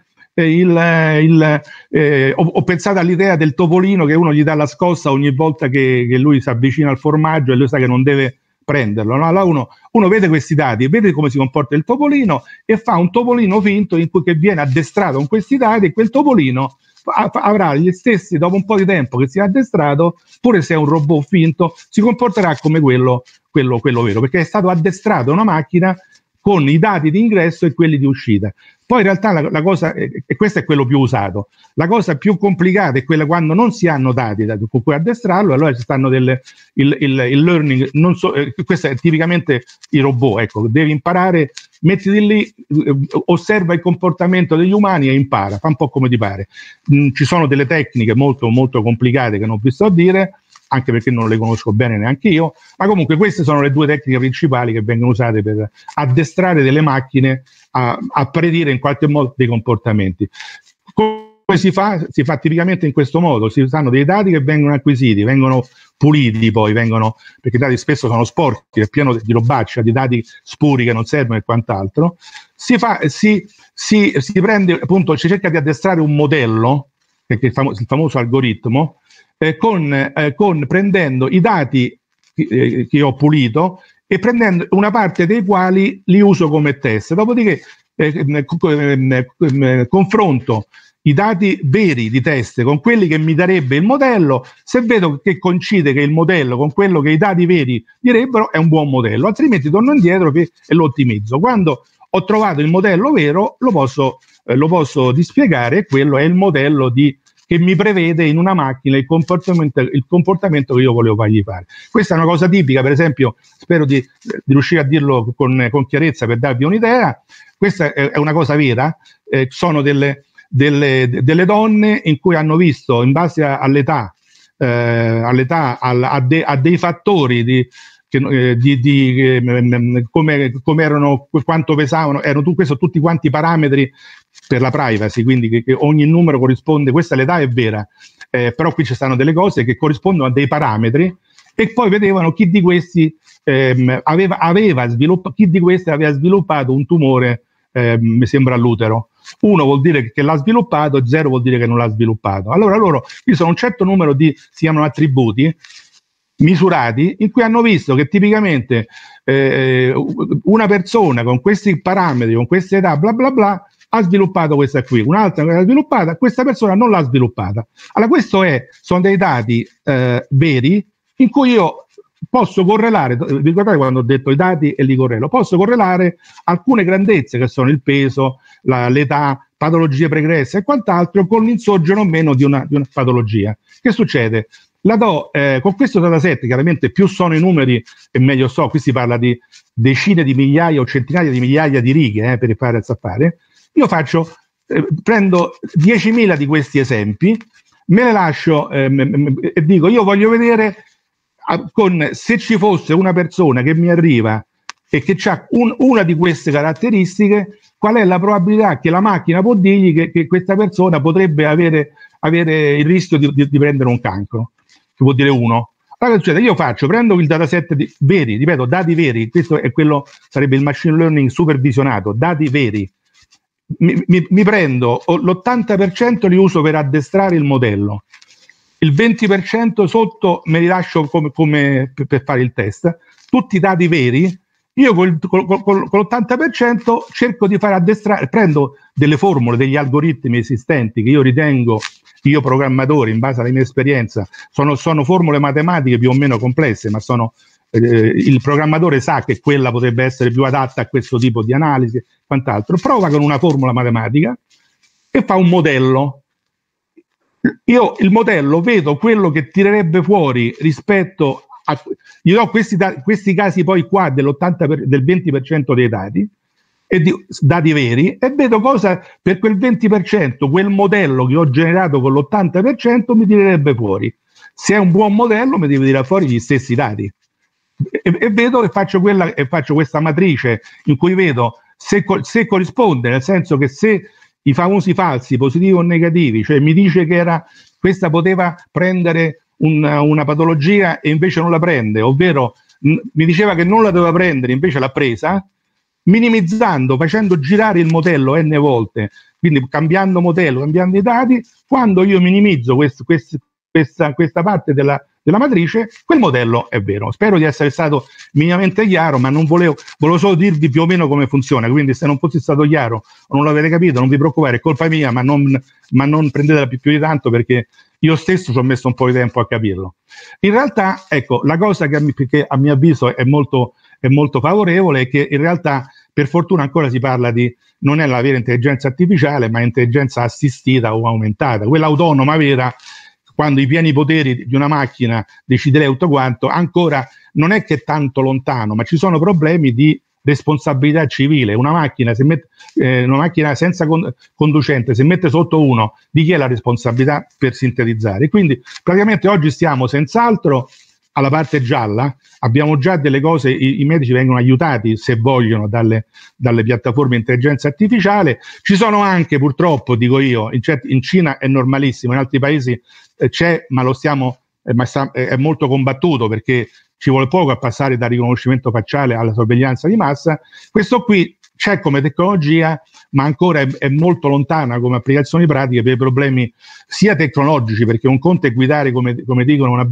ho pensato all'idea del topolino che uno gli dà la scossa ogni volta che lui si avvicina al formaggio e lui sa che non deve prenderlo, no? Allora uno vede questi dati, vede come si comporta il topolino e fa un topolino finto in cui che viene addestrato con questi dati, e quel topolino avrà gli stessi, dopo un po' di tempo che si è addestrato, pure se è un robot finto, si comporterà come quello vero, perché è stato addestrato una macchina con i dati di ingresso e quelli di uscita. Poi in realtà la cosa, e questo è quello più usato, la cosa più complicata è quella quando non si hanno dati con cui addestrarlo, allora ci stanno il learning, questo è tipicamente i robot, ecco, devi imparare, mettiti lì, osserva il comportamento degli umani e impara, fa un po' come ti pare. Ci sono delle tecniche molto, molto complicate che non vi sto a dire, anche perché non le conosco bene neanche io, ma comunque queste sono le due tecniche principali che vengono usate per addestrare delle macchine a predire in qualche modo dei comportamenti. Come si fa? Si fa tipicamente in questo modo: si usano dei dati che vengono acquisiti, vengono puliti, poi perché i dati spesso sono sporchi, è pieno di robaccia, di dati spuri che non servono e quant'altro. Si prende, appunto, si cerca di addestrare un modello, che è il famoso algoritmo, prendendo i dati che ho pulito e prendendo una parte dei quali li uso come test. Dopodiché confronto i dati veri di test con quelli che mi darebbe il modello. Se vedo che coincide che il modello con quello che i dati veri direbbero, è un buon modello, altrimenti torno indietro e lo ottimizzo. Quando ho trovato il modello vero, lo posso dispiegare, e quello è il modello che mi prevede in una macchina il comportamento che io volevo fargli fare. Questa è una cosa tipica, per esempio, spero di riuscire a dirlo con chiarezza per darvi un'idea. Questa è una cosa vera, sono delle donne in cui hanno visto, in base all'età, a dei fattori come erano, quanto pesavano, erano tutti quanti parametri per la privacy, quindi che ogni numero corrisponde, questa l'età è vera, però qui ci stanno delle cose che corrispondono a dei parametri, e poi vedevano chi di questi aveva sviluppato un tumore, mi sembra all'utero. 1 vuol dire che l'ha sviluppato, 0 vuol dire che non l'ha sviluppato. Allora loro, qui sono un certo numero di, si chiamano attributi, misurati, in cui hanno visto che tipicamente una persona con questi parametri, con queste età, bla bla bla, ha sviluppato questa qui, un'altra non l'ha sviluppata, questa persona non l'ha sviluppata. Allora sono dei dati veri, in cui io posso correlare, vi ricordate quando ho detto i dati e li correlo, posso correlare alcune grandezze che sono il peso, l'età, patologie pregresse e quant'altro con l'insorgere o meno di una patologia. Che succede? Con questo dataset, chiaramente più sono i numeri e meglio so, qui si parla di decine di migliaia o centinaia di migliaia di righe per fare il zappare. Io prendo 10.000 di questi esempi, me le lascio e dico, io voglio vedere se ci fosse una persona che mi arriva e che ha una di queste caratteristiche, qual è la probabilità che la macchina può dirgli che questa persona potrebbe avere il rischio di prendere un cancro, che vuol dire 1. Allora, io prendo il dataset veri, ripeto, dati veri, questo è quello, sarebbe il machine learning supervisionato, dati veri. Mi prendo l'80% li uso per addestrare il modello, il 20% sotto me li lascio come per fare il test, tutti i dati veri. Io con l'80% cerco di fare addestrare, prendo delle formule, degli algoritmi esistenti che io ritengo, io programmatore, in base alla mia esperienza, sono formule matematiche più o meno complesse, ma il programmatore sa che quella potrebbe essere più adatta a questo tipo di analisi e quant'altro. Prova con una formula matematica e fa un modello. Io il modello vedo quello che tirerebbe fuori rispetto a... Gli do questi casi poi qua del 20% dei dati, dati veri, e vedo cosa per quel 20%, quel modello che ho generato con l'80% mi tirerebbe fuori. Se è un buon modello mi deve tirare fuori gli stessi dati. E vedo che faccio questa matrice in cui vedo se corrisponde, nel senso che se i famosi falsi, positivi o negativi, cioè mi dice che questa poteva prendere una patologia e invece non la prende, ovvero mi diceva che non la doveva prendere, invece l'ha presa, minimizzando, facendo girare il modello n volte, quindi cambiando modello, cambiando i dati, quando io minimizzo questa parte della matrice, quel modello è vero. Spero di essere stato minimamente chiaro, ma volevo solo dirvi più o meno come funziona, quindi se non fossi stato chiaro o non l'avete capito, non vi preoccupate, è colpa mia, ma non prendetela più di tanto, perché io stesso ci ho messo un po' di tempo a capirlo. In realtà, ecco, la cosa che a mio avviso è molto favorevole è che in realtà, per fortuna, ancora si parla non è la vera intelligenza artificiale, ma intelligenza assistita o aumentata, quella autonoma vera, quando i pieni poteri di una macchina deciderei tutto quanto, ancora non è che è tanto lontano, ma ci sono problemi di responsabilità civile. Una macchina senza conducente, se mette sotto uno, di chi è la responsabilità, per sintetizzare? Quindi praticamente oggi stiamo senz'altro alla parte gialla, abbiamo già delle cose, i medici vengono aiutati, se vogliono, dalle piattaforme di intelligenza artificiale. Ci sono anche, purtroppo, dico io, in Cina è normalissimo, in altri paesi c'è, ma è molto combattuto, perché ci vuole poco a passare dal riconoscimento facciale alla sorveglianza di massa. Questo qui c'è come tecnologia, ma ancora è molto lontana come applicazioni pratiche per problemi sia tecnologici, perché un conto è guidare, come dicono,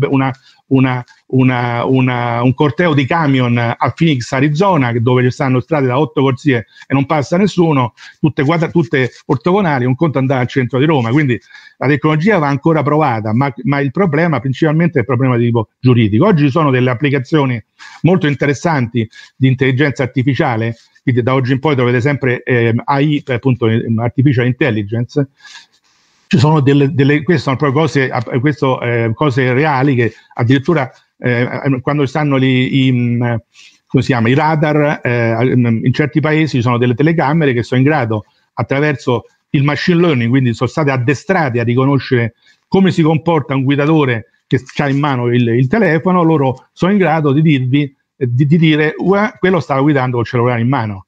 un corteo di camion a Phoenix, Arizona, dove ci stanno strade da 8 corsie e non passa nessuno, tutte ortogonali. Un conto andare al centro di Roma, quindi la tecnologia va ancora provata, ma il problema principalmente è il problema di tipo giuridico. Oggi ci sono delle applicazioni molto interessanti di intelligenza artificiale, quindi da oggi in poi trovate sempre AI, appunto Artificial Intelligence. Ci sono queste sono proprio cose reali, che addirittura quando stanno come si chiama, i radar, in certi paesi ci sono delle telecamere che sono in grado, attraverso il machine learning, quindi sono state addestrate a riconoscere come si comporta un guidatore che ha in mano il telefono. Loro sono in grado di dirvi di dire quello stava guidando col cellulare in mano.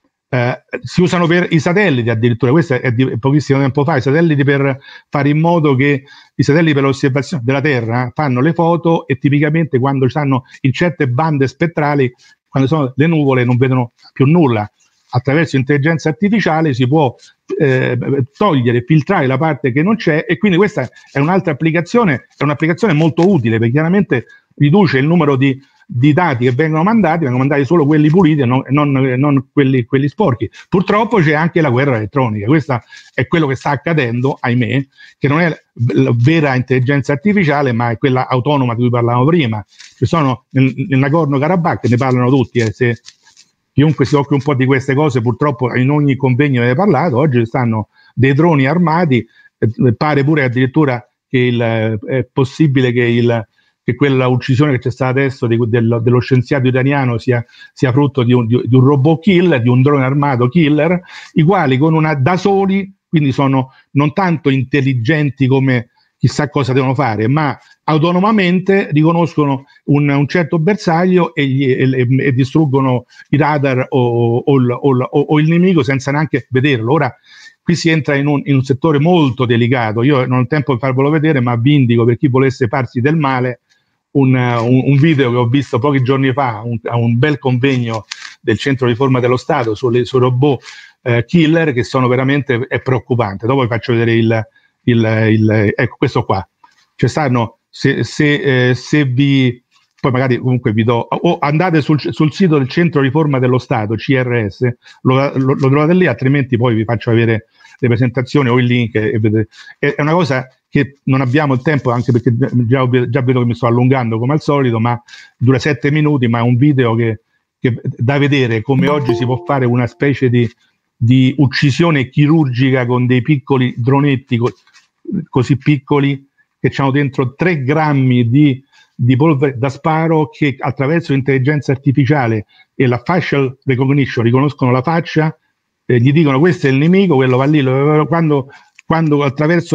Si usano per i satelliti addirittura, questo è di pochissimo tempo fa, i satelliti per fare in modo che i satelliti per l'osservazione della Terra fanno le foto e tipicamente quando stanno in certe bande spettrali, quando sono le nuvole non vedono più nulla. Attraverso intelligenza artificiale si può togliere, filtrare la parte che non c'è, e quindi questa è un'altra applicazione, è un'applicazione molto utile perché chiaramente riduce il numero di dati che vengono mandati solo quelli puliti e non quelli sporchi. Purtroppo c'è anche la guerra elettronica, questo è quello che sta accadendo, ahimè, che non è la vera intelligenza artificiale ma è quella autonoma di cui parlavamo prima. Ci sono nel Nagorno-Karabakh, ne parlano tutti, se chiunque si occupa un po' di queste cose, purtroppo in ogni convegno ne è parlato, oggi stanno dei droni armati, pare pure addirittura che è possibile che quella uccisione che c'è stata adesso dello scienziato italiano sia frutto di un robot killer, di un drone armato killer, i quali da soli, quindi sono non tanto intelligenti come chissà cosa devono fare, ma autonomamente riconoscono un certo bersaglio e distruggono i radar o il nemico senza neanche vederlo. Ora, qui si entra in un settore molto delicato, io non ho tempo di farvelo vedere, ma vi indico, per chi volesse farsi del male, un video che ho visto pochi giorni fa a un bel convegno del Centro di Riforma dello Stato sui robot killer, che sono veramente preoccupanti. Dopo vi faccio vedere ecco questo qua. Cioè stanno, se vi poi magari comunque vi do, o andate sul sito del Centro Riforma dello Stato, CRS, lo trovate lì, altrimenti poi vi faccio avere le presentazioni o il link e vedete. È una cosa che non abbiamo il tempo, anche perché già vedo che mi sto allungando come al solito, ma dura 7 minuti, ma è un video che da vedere come oggi si può fare una specie di uccisione chirurgica con dei piccoli dronetti così piccoli che hanno dentro 3 grammi di polvere da sparo, che attraverso l'intelligenza artificiale e la facial recognition riconoscono la faccia, gli dicono questo è il nemico, quello va lì, quando attraverso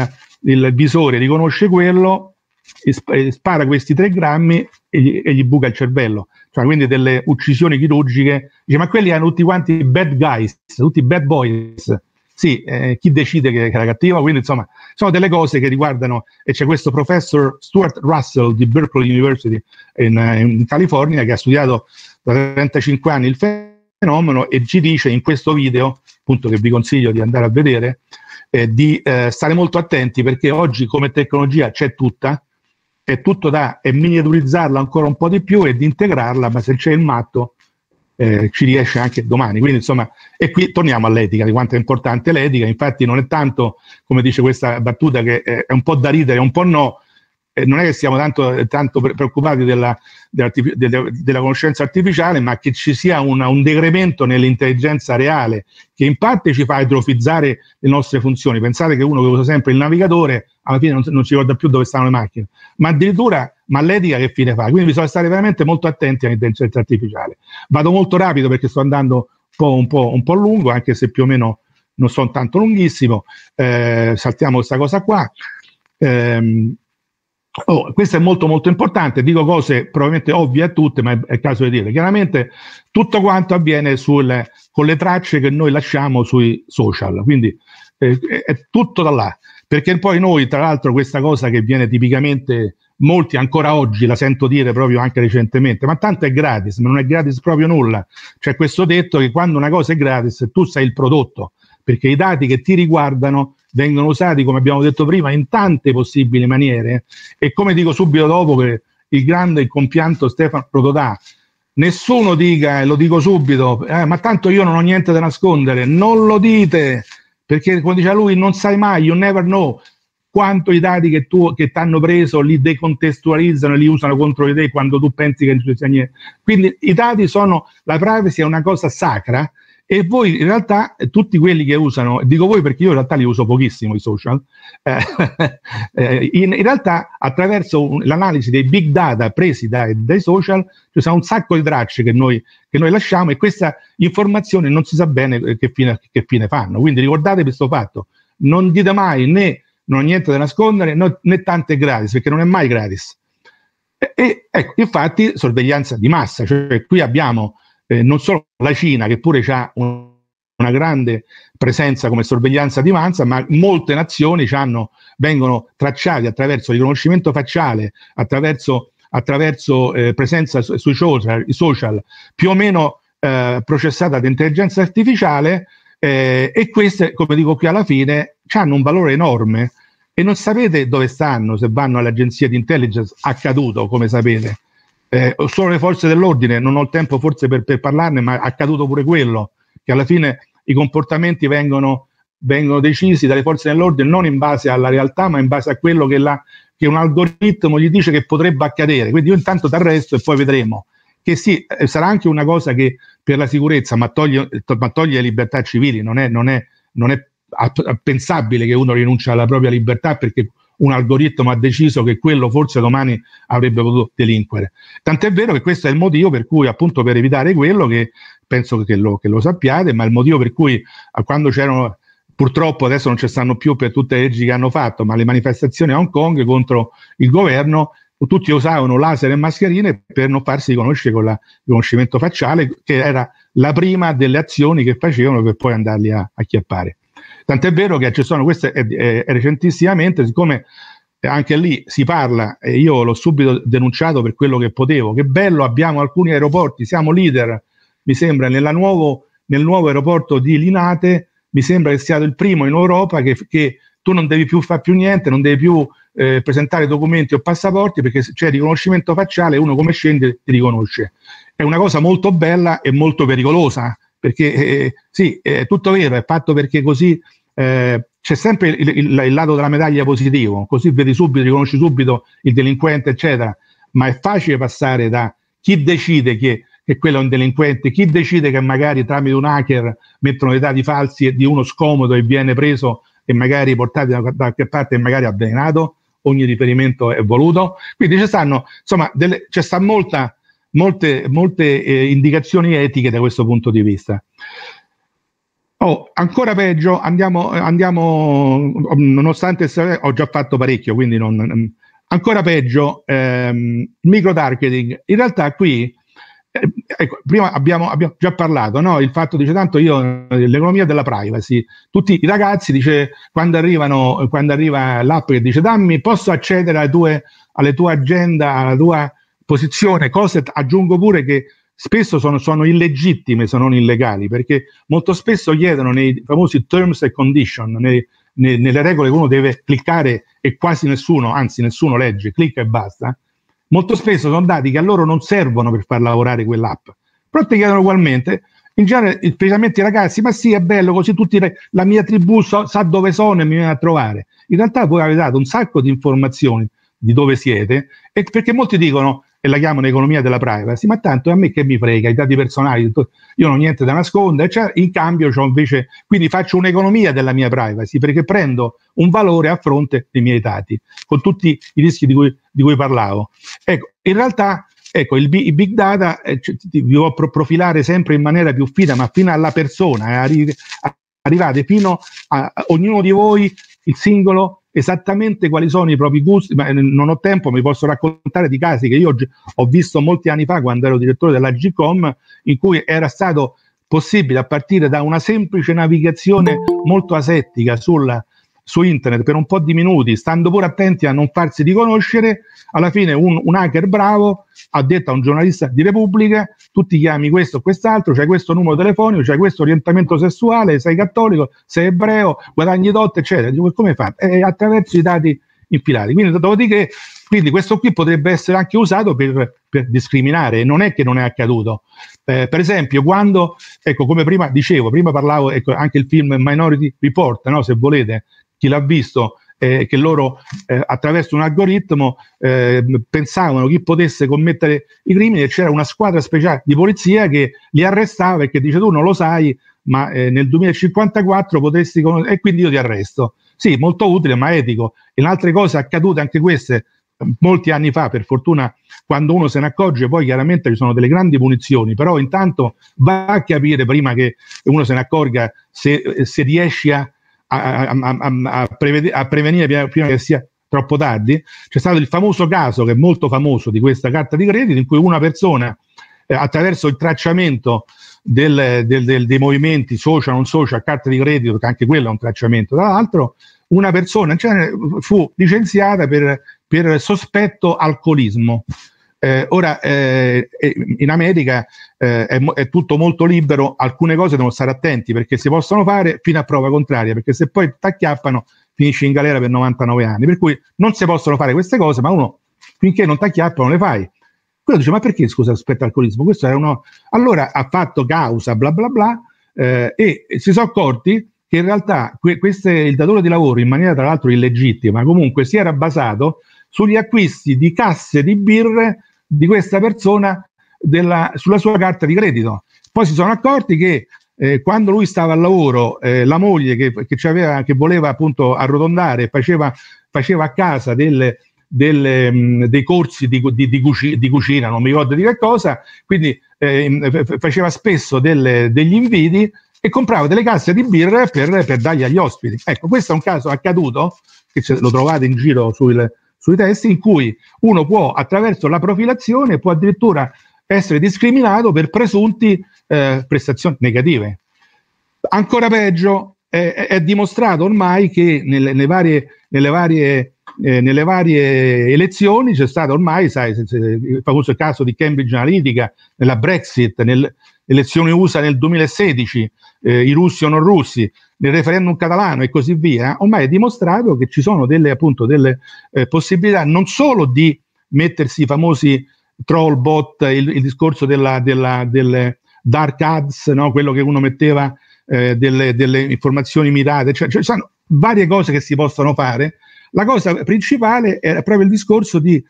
il visore riconosce quello e spara questi 3 grammi e gli buca il cervello. Cioè, quindi delle uccisioni chirurgiche. Dice, ma quelli erano tutti quanti bad guys, tutti bad boys. Sì, chi decide che era cattivo? Quindi insomma sono delle cose che riguardano, e c'è questo professor Stuart Russell di Berkeley University in California, che ha studiato da 35 anni il fenomeno, e ci dice in questo video, appunto, che vi consiglio di andare a vedere, di stare molto attenti, perché oggi come tecnologia c'è tutta, è tutto e miniaturizzarla ancora un po' di più e di integrarla, ma se c'è il matto ci riesce anche domani. Quindi insomma, e qui torniamo all'etica, di quanto è importante l'etica. Infatti non è tanto, come dice questa battuta, che è un po' da ridere, un po' no, non è che siamo tanto preoccupati della conoscenza artificiale, ma che ci sia un decremento nell'intelligenza reale, che in parte ci fa atrofizzare le nostre funzioni. Pensate che uno che usa sempre il navigatore alla fine non si ricorda più dove stanno le macchine, ma addirittura l'etica che fine fa? Quindi bisogna stare veramente molto attenti all'intelligenza artificiale. Vado molto rapido perché sto andando un po' lungo, anche se più o meno non sono tanto lunghissimo. Saltiamo questa cosa qua. Questo è molto molto importante, dico cose probabilmente ovvie a tutte, ma è il caso di dire. Chiaramente tutto quanto avviene con le tracce che noi lasciamo sui social, quindi è tutto da là, perché poi noi, tra l'altro, questa cosa che viene tipicamente, molti ancora oggi la sento dire proprio anche recentemente, ma tanto è gratis, ma non è gratis proprio nulla. C'è questo detto che quando una cosa è gratis tu sei il prodotto, perché i dati che ti riguardano vengono usati, come abbiamo detto prima, in tante possibili maniere, e come dico subito dopo che il grande e compianto Stefano Rodotà, nessuno dica, e lo dico subito, ma tanto io non ho niente da nascondere. Non lo dite, perché come dice lui, non sai mai, you never know, quanto i dati che ti hanno preso li decontestualizzano e li usano contro di te quando tu pensi che non ci sia niente. Quindi i dati la privacy è una cosa sacra, e voi in realtà, tutti quelli che usano, dico voi perché io in realtà li uso pochissimo i social, in realtà attraverso l'analisi dei big data presi dai social, ci sono un sacco di tracce che noi lasciamo, e questa informazione non si sa bene che fine fanno. Quindi ricordate questo fatto, non dite mai né non ho niente da nascondere né tanto è gratis, perché non è mai gratis. Ecco, infatti sorveglianza di massa, cioè qui abbiamo non solo la Cina che pure ha una grande presenza come sorveglianza di massa, ma molte nazioni vengono tracciate attraverso riconoscimento facciale, attraverso presenza sui social più o meno processata ad intelligenza artificiale, e queste, come dico qui alla fine, hanno un valore enorme e non sapete dove stanno, se vanno alle agenzie di intelligence, accaduto, come sapete. Solo le forze dell'ordine, non ho il tempo forse per parlarne, ma è accaduto pure quello, che alla fine i comportamenti vengono decisi dalle forze dell'ordine non in base alla realtà, ma in base a quello che un algoritmo gli dice che potrebbe accadere. Quindi io intanto ti arresto e poi vedremo. Che sì, sarà anche una cosa che per la sicurezza, ma toglie le libertà civili, non è pensabile che uno rinuncia alla propria libertà perché un algoritmo ha deciso che quello forse domani avrebbe potuto delinquere. Tant'è vero che questo è il motivo per cui, appunto, per evitare quello, che penso che lo sappiate, ma il motivo per cui quando c'erano, purtroppo adesso non ci stanno più per tutte le leggi che hanno fatto, ma le manifestazioni a Hong Kong contro il governo, tutti usavano laser e mascherine per non farsi riconoscere con il riconoscimento facciale, che era la prima delle azioni che facevano per poi andarli a acchiappare. Tant'è vero che ci sono, questo è recentissimamente, siccome anche lì si parla, e io l'ho subito denunciato per quello che potevo, che bello, abbiamo alcuni aeroporti, siamo leader, mi sembra, nel nuovo aeroporto di Linate, mi sembra che sia il primo in Europa che tu non devi più fare più niente, non devi più presentare documenti o passaporti, perché c'è riconoscimento facciale, uno come scende ti riconosce. È una cosa molto bella e molto pericolosa, perché sì, è tutto vero, è fatto perché così c'è sempre il lato della medaglia positivo, così vedi subito, riconosci subito il delinquente, eccetera, ma è facile passare da chi decide che quello è un delinquente, chi decide che magari tramite un hacker mettono dei dati falsi di uno scomodo e viene preso e magari portato da qualche parte e magari avvelenato. Ogni riferimento è voluto, quindi ci stanno, insomma, c'è sta molte indicazioni etiche da questo punto di vista. Ancora peggio, andiamo, nonostante ho già fatto parecchio, quindi ancora peggio, microtargeting. In realtà qui, ecco, prima abbiamo già parlato, no? Il fatto, dice, tanto io, l'economia della privacy, tutti i ragazzi, dice, quando arriva l'app che dice posso accedere alle tue agenda, alla tua posizione, cose, aggiungo pure che spesso sono illegittime se non illegali, perché molto spesso chiedono nei famosi terms and condition, nelle regole che uno deve cliccare e quasi nessuno legge, clicca e basta. Molto spesso sono dati che a loro non servono per far lavorare quell'app, però ti chiedono ugualmente. In genere, specialmente i ragazzi, ma sì, è bello, così la mia tribù sa dove sono e mi viene a trovare. In realtà voi avete dato un sacco di informazioni di dove siete, e perché molti dicono, e la chiamano economia della privacy, ma tanto a me che mi frega, i dati personali, io non ho niente da nascondere, cioè, in cambio quindi faccio un'economia della mia privacy, perché prendo un valore a fronte dei miei dati, con tutti i rischi di cui parlavo. Ecco, in realtà, ecco, i big data vi può profilare sempre in maniera più fine, ma fino alla persona, arrivate fino a ognuno di voi, il singolo, esattamente quali sono i propri gusti. Ma non ho tempo, mi posso raccontare di casi che io ho visto molti anni fa quando ero direttore della Gcom, in cui era stato possibile, a partire da una semplice navigazione molto asettica su internet per un po' di minuti, stando pure attenti a non farsi riconoscere, alla fine un hacker bravo ha detto a un giornalista di Repubblica: tu ti chiami questo o quest'altro, c'hai questo numero telefonico, c'hai questo orientamento sessuale, sei cattolico, sei ebreo, guadagni tot, eccetera. Dico, come fai? Attraverso i dati infilati. Quindi questo qui potrebbe essere anche usato per discriminare, e non è che non è accaduto. Per esempio, quando, ecco, come prima parlavo, ecco, anche il film Minority Report, no, se volete, chi l'ha visto, che loro attraverso un algoritmo pensavano chi potesse commettere i crimini, e c'era una squadra speciale di polizia che li arrestava e che dice: tu non lo sai, ma nel 2054 potresti e quindi io ti arresto. Sì, molto utile, ma etico. E altre cose accadute anche queste molti anni fa, per fortuna, quando uno se ne accorge, poi chiaramente ci sono delle grandi punizioni, però intanto va a capire prima che uno se ne accorga se riesci a prevenire prima che sia troppo tardi. C'è stato il famoso caso, che è molto famoso, di questa carta di credito, in cui una persona, attraverso il tracciamento dei movimenti social, non social, carta di credito, che anche quello è un tracciamento, tra l'altro, una persona fu licenziata per sospetto alcolismo. Ora in America è tutto molto libero, alcune cose devono stare attenti perché si possono fare fino a prova contraria, perché se poi t'acchiappano finisci in galera per 99 anni, per cui non si possono fare queste cose, ma uno finché non t'acchiappano le fai. Quello dice: ma perché, scusa, aspetta, alcolismo? Questo era uno. Allora ha fatto causa bla bla bla, e si sono accorti che in realtà il datore di lavoro, in maniera tra l'altro illegittima, comunque si era basato sugli acquisti di casse di birre di questa persona sulla sua carta di credito. Poi si sono accorti che quando lui stava al lavoro, la moglie che voleva appunto arrotondare, faceva a casa dei corsi di cucina, non mi ricordo di che cosa, quindi faceva spesso degli inviti e comprava delle casse di birra per dargli agli ospiti. Ecco, questo è un caso accaduto, che lo trovate in giro sui testi, in cui uno può, attraverso la profilazione, può addirittura essere discriminato per presunti prestazioni negative. Ancora peggio, è dimostrato ormai che nelle varie elezioni c'è stato ormai, sai, il famoso caso di Cambridge Analytica, nella Brexit, nelle elezioni USA nel 2016, i russi o non russi, nel referendum catalano e così via. Ormai è dimostrato che ci sono delle possibilità non solo di mettersi i famosi troll bot, il discorso delle dark ads, no? Quello che uno metteva delle informazioni mirate, cioè ci sono varie cose che si possono fare. La cosa principale è proprio il discorso di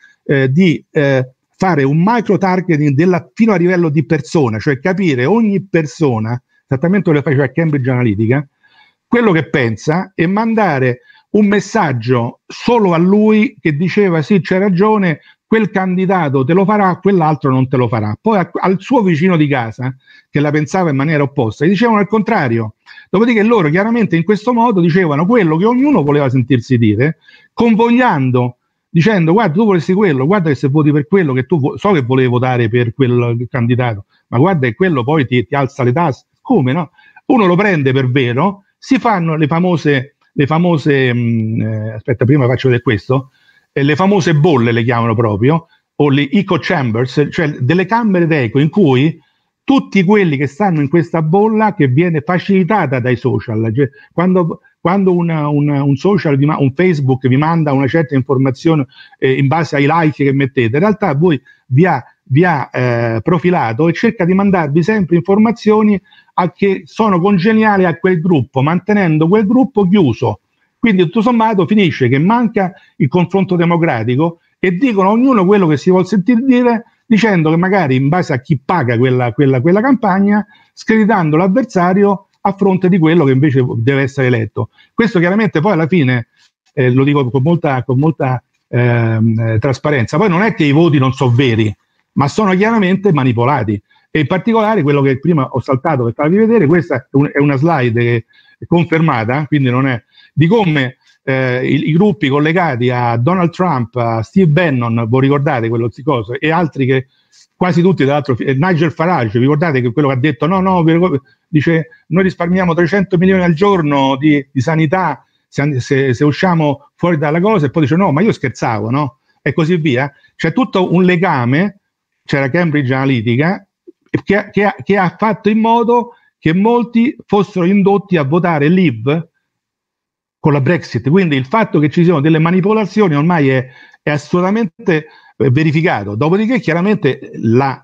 fare un micro targeting fino a livello di persona, cioè capire ogni persona, esattamente come faceva Cambridge Analytica, quello che pensa, e mandare un messaggio solo a lui che diceva: sì, c'è ragione, quel candidato te lo farà, quell'altro non te lo farà. Poi al suo vicino di casa, che la pensava in maniera opposta, gli dicevano il contrario. Dopodiché loro chiaramente in questo modo dicevano quello che ognuno voleva sentirsi dire, convogliando, dicendo: guarda, tu vorresti quello, guarda che se voti per quello, che tu so che volevi votare per quel candidato, ma guarda che quello poi ti alza le tasse. Come, no? Uno lo prende per vero, si fanno le famose aspetta, prima faccio vedere questo, le famose bolle le chiamano proprio, o le echo chambers, cioè delle camere d'eco in cui tutti quelli che stanno in questa bolla, che viene facilitata dai social, cioè quando un social, un Facebook vi manda una certa informazione in base ai like che mettete, in realtà voi vi ha profilato e cerca di mandarvi sempre informazioni che sono congeniali a quel gruppo, mantenendo quel gruppo chiuso. Quindi tutto sommato finisce che manca il confronto democratico e dicono ognuno quello che si vuol sentire dire, dicendo che magari in base a chi paga quella campagna, screditando l'avversario a fronte di quello che invece deve essere eletto. Questo chiaramente poi alla fine, lo dico con molta trasparenza, poi non è che i voti non sono veri, ma sono chiaramente manipolati. E in particolare quello che prima ho saltato per farvi vedere, questa è una slide che è confermata, quindi non è, di come i gruppi collegati a Donald Trump, a Steve Bannon, voi ricordate quello zicoso, e altri che quasi tutti, tra l'altro, Nigel Farage, vi ricordate che quello che ha detto dice: noi risparmiamo 300 milioni al giorno di sanità se usciamo fuori dalla cosa, e poi dice: no, ma io scherzavo, no? E così via. C'è tutto un legame, c'era Cambridge Analytica, che ha fatto in modo che molti fossero indotti a votare Leave con la Brexit. Quindi il fatto che ci siano delle manipolazioni ormai è assolutamente verificato. Dopodiché chiaramente la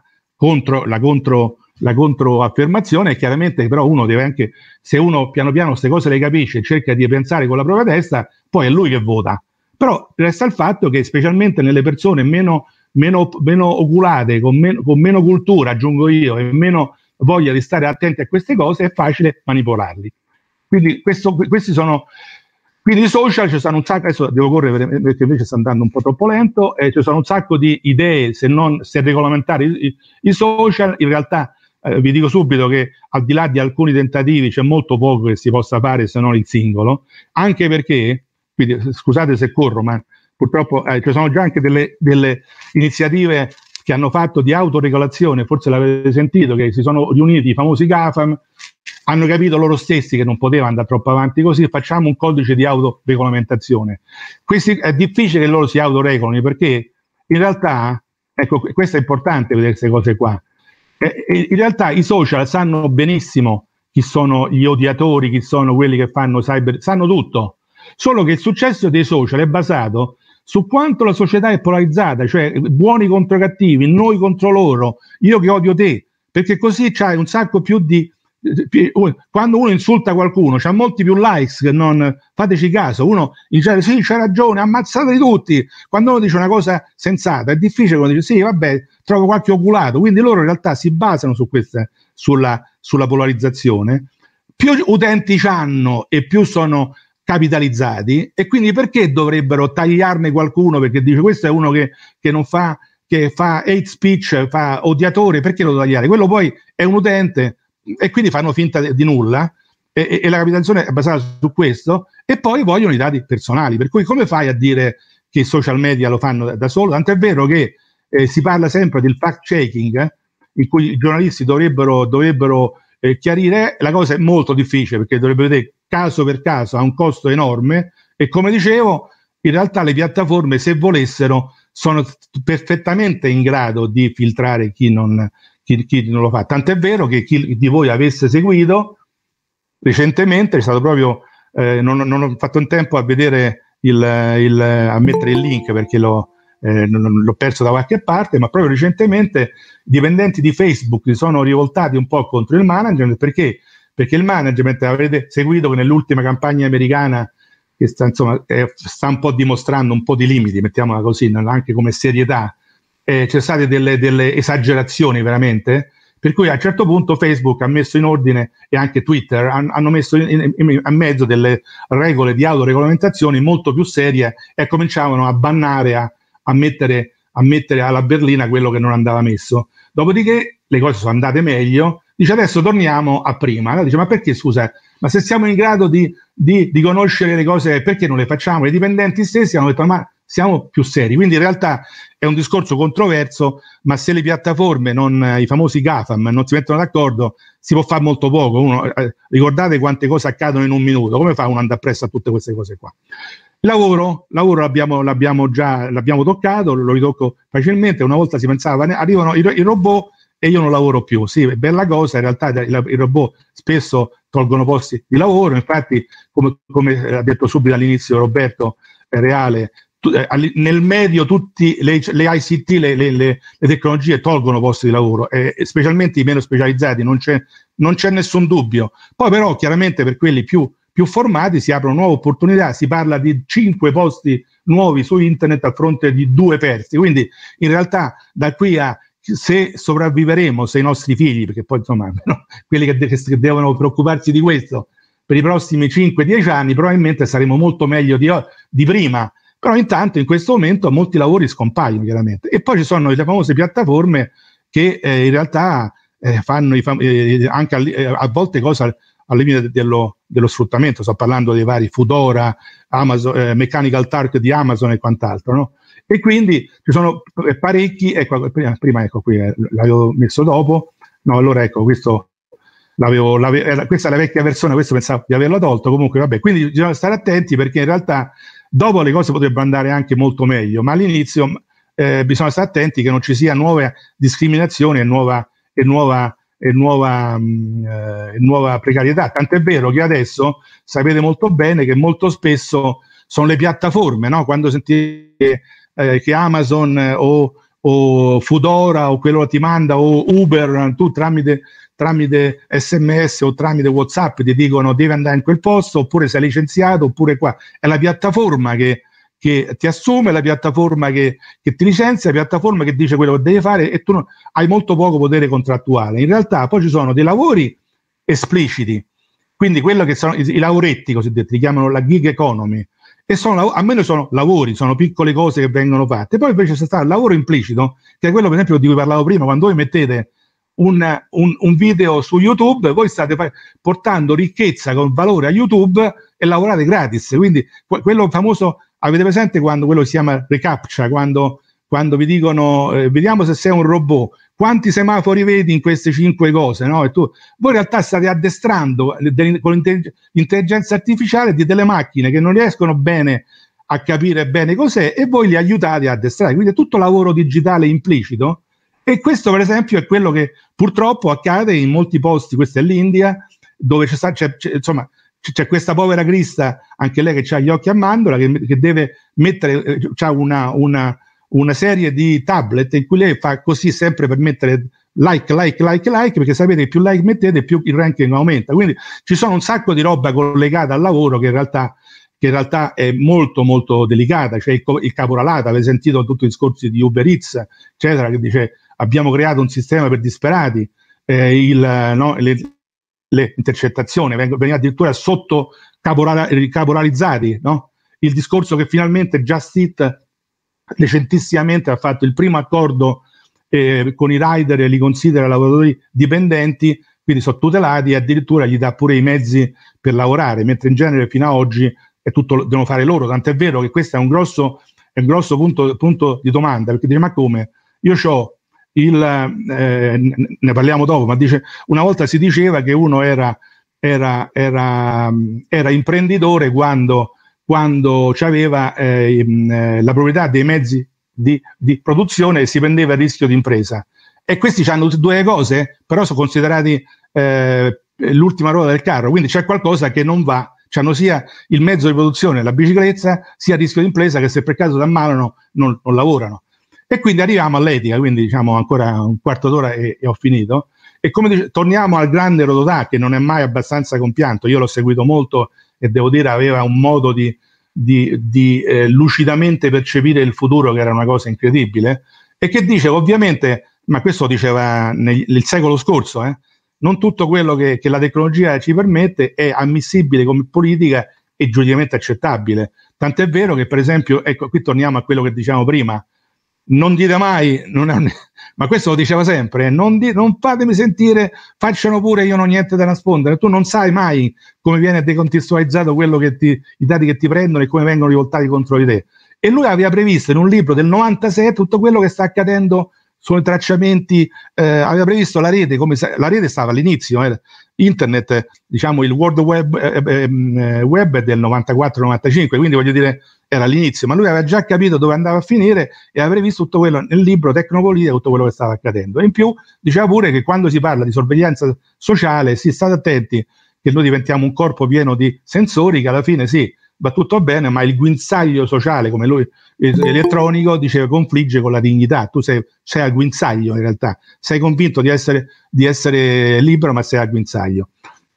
controaffermazione è chiaramente che però uno deve anche, se uno piano piano queste cose le capisce e cerca di pensare con la propria testa, poi è lui che vota. Però resta il fatto che specialmente nelle persone meno oculate, con meno cultura, aggiungo io, e meno voglia di stare attenti a queste cose, è facile manipolarli. Quindi questi sono. Quindi i social, ci sono un sacco, adesso devo correre perché invece sta andando un po' troppo lento, ci sono un sacco di idee, se regolamentare i social. In realtà vi dico subito che al di là di alcuni tentativi c'è molto poco che si possa fare se non il singolo, anche perché, quindi scusate se corro, ma purtroppo ci sono già anche delle iniziative che hanno fatto di autoregolazione, forse l'avete sentito, che si sono riuniti i famosi GAFAM, hanno capito loro stessi che non poteva andare troppo avanti così, facciamo un codice di autoregolamentazione. È difficile che loro si autoregolino, perché in realtà, ecco, questo è importante vedere queste cose qua, in realtà i social sanno benissimo chi sono gli odiatori, chi sono quelli che fanno cyber, sanno tutto, solo che il successo dei social è basato su quanto la società è polarizzata, cioè buoni contro cattivi, noi contro loro, io che odio te, perché così c'hai un sacco più di... Quando uno insulta qualcuno c'ha molti più likes che non, fateci caso, uno dice sì c'ha ragione, ammazzateli tutti, quando uno dice una cosa sensata è difficile quando dice sì vabbè trovo qualche oculato, quindi loro in realtà si basano su questa, sulla polarizzazione, più utenti c'hanno e più sono capitalizzati, e quindi perché dovrebbero tagliarne qualcuno perché dice questo è uno che non fa, che fa hate speech, fa odiatore, perché lo tagliare? Quello poi è un utente, e quindi fanno finta di nulla, e la capitalizzazione è basata su questo, e poi vogliono i dati personali, per cui come fai a dire che i social media lo fanno da solo? Tant'è vero che si parla sempre del fact checking, in cui i giornalisti dovrebbero chiarire. La cosa è molto difficile perché dovrebbero vedere caso per caso, ha un costo enorme, e come dicevo in realtà le piattaforme, se volessero, sono perfettamente in grado di filtrare chi non lo fa. Tant'è vero che chi di voi avesse seguito recentemente, è stato proprio non ho fatto in tempo a vedere a mettere il link perché l'ho perso da qualche parte, ma proprio recentemente i dipendenti di Facebook si sono rivoltati un po' contro il management, perché il management, avete seguito che nell'ultima campagna americana, che sta un po' dimostrando un po' di limiti, mettiamola così, anche come serietà, c'è state delle esagerazioni veramente, per cui a un certo punto Facebook ha messo in ordine, e anche Twitter hanno messo a mezzo delle regole di autoregolamentazioni molto più serie, e cominciavano a bannare, a mettere alla berlina quello che non andava messo. Dopodiché le cose sono andate meglio, dice adesso torniamo a prima. Allora dice ma perché, scusa, ma se siamo in grado di conoscere le cose, perché non le facciamo? I dipendenti stessi hanno detto ma siamo più seri. Quindi in realtà è un discorso controverso, ma se le piattaforme, i famosi GAFAM, non si mettono d'accordo, si può fare molto poco. Ricordate quante cose accadono in un minuto, come fa uno ad andare presso a tutte queste cose qua? Lavoro l'abbiamo toccato, lo ritocco facilmente. Una volta si pensava arrivano i robot e io non lavoro più. Sì, è bella cosa, in realtà i robot spesso tolgono posti di lavoro, infatti come ha detto subito all'inizio Roberto Reale, nel medio tutti le ICT, le tecnologie tolgono posti di lavoro, specialmente i meno specializzati, non c'è nessun dubbio. Poi però chiaramente per quelli più formati si aprono nuove opportunità, si parla di 5 posti nuovi su internet a fronte di 2 persi, quindi in realtà da qui a se sopravviveremo, se i nostri figli, perché poi insomma quelli che devono preoccuparsi di questo per i prossimi 5-10 anni, probabilmente saremo molto meglio di prima. Però intanto in questo momento molti lavori scompaiono chiaramente, e poi ci sono le famose piattaforme che in realtà fanno anche a volte cose al limite dello sfruttamento. Sto parlando dei vari Foodora, Amazon, Mechanical Turk di Amazon e quant'altro, no? E quindi ci sono parecchi, ecco, prima ecco qui l'avevo messo dopo, no, allora ecco questo questa è la vecchia versione, questo pensavo di averla tolto, comunque vabbè, quindi bisogna stare attenti perché in realtà dopo le cose potrebbero andare anche molto meglio, ma all'inizio bisogna stare attenti che non ci sia nuove discriminazioni e nuova precarietà. Tant'è vero che adesso sapete molto bene che molto spesso sono le piattaforme, no? Quando sentite che Amazon o Foodora o quello ti manda, o Uber, tu tramite SMS o tramite WhatsApp ti dicono devi andare in quel posto, oppure sei licenziato, oppure qua. È la piattaforma che ti assume, la piattaforma che ti licenzia, la piattaforma che dice quello che devi fare, e tu hai molto poco potere contrattuale. In realtà poi ci sono dei lavori espliciti, quindi quello che sono i lavoretti cosiddetti, li chiamano la gig economy, e almeno sono lavori, sono piccole cose che vengono fatte. Poi invece c'è stato il lavoro implicito, che è quello per esempio di cui parlavo prima, quando voi mettete un video su YouTube, voi state portando ricchezza con valore a YouTube e lavorate gratis. Quindi quello famoso avete presente quando quello si chiama recaptcha, quando vi dicono vediamo se sei un robot, quanti semafori vedi in queste 5 cose, no? E voi in realtà state addestrando con l'intelligenza artificiale delle macchine che non riescono bene a capire bene cos'è, e voi li aiutate a addestrare, quindi è tutto lavoro digitale implicito. E questo per esempio è quello che purtroppo accade in molti posti. Questa è l'India, dove c'è questa povera Crista, anche lei che ha gli occhi a mandorla, che deve mettere, c'ha una serie di tablet in cui lei fa così sempre per mettere like, perché sapete che più like mettete più il ranking aumenta. Quindi ci sono un sacco di roba collegata al lavoro che in realtà è molto molto delicata. C'è il caporalato, avete sentito tutti i discorsi di Uber Eats, eccetera, che dice abbiamo creato un sistema per disperati, le intercettazioni vengono addirittura sotto caporalizzati, no? Il discorso che finalmente Just Eat recentissimamente ha fatto il primo accordo con i rider e li considera lavoratori dipendenti, quindi sono tutelati, e addirittura gli dà pure i mezzi per lavorare, mentre in genere fino ad oggi è tutto devono fare loro. Tant'è vero che questo è un grosso punto di domanda, perché dice: ma come? Io c'ho ne parliamo dopo, ma dice, una volta si diceva che uno era imprenditore quando aveva la proprietà dei mezzi di produzione e si prendeva il rischio di impresa. E questi hanno due cose, però sono considerati l'ultima ruota del carro, quindi c'è qualcosa che non va. C'hanno sia il mezzo di produzione, la bicicletta, sia il rischio di impresa, che se per caso si ammalano non lavorano. E quindi arriviamo all'etica, quindi diciamo ancora un quarto d'ora e ho finito. E come torniamo al grande Rodotà, che non è mai abbastanza compianto. Io l'ho seguito molto e devo dire aveva un modo di lucidamente percepire il futuro che era una cosa incredibile, e che dice ovviamente, ma questo lo diceva nel secolo scorso, non tutto quello che la tecnologia ci permette è ammissibile come politica e giuridicamente accettabile. Tant'è vero che, per esempio, ecco, qui torniamo a quello che dicevamo prima, non dite mai, ma questo lo diceva sempre, non fatemi sentire, facciano pure, io non ho niente da nascondere. Tu non sai mai come viene decontestualizzato quello i dati che ti prendono e come vengono rivoltati contro di te. E lui aveva previsto in un libro del 96 tutto quello che sta accadendo sui tracciamenti, aveva previsto la rete, la rete stava all'inizio, internet, diciamo il World Web è del 94-95, quindi voglio dire era all'inizio, ma lui aveva già capito dove andava a finire e aveva previsto tutto quello nel libro Tecnopolitica, tutto quello che stava accadendo. E in più diceva pure che quando si parla di sorveglianza sociale, sì, state attenti che noi diventiamo un corpo pieno di sensori, che alla fine sì, va tutto bene, ma il guinzaglio sociale, come lui elettronico, diceva, confligge con la dignità. Tu sei al guinzaglio, in realtà sei convinto di essere libero, ma sei al guinzaglio.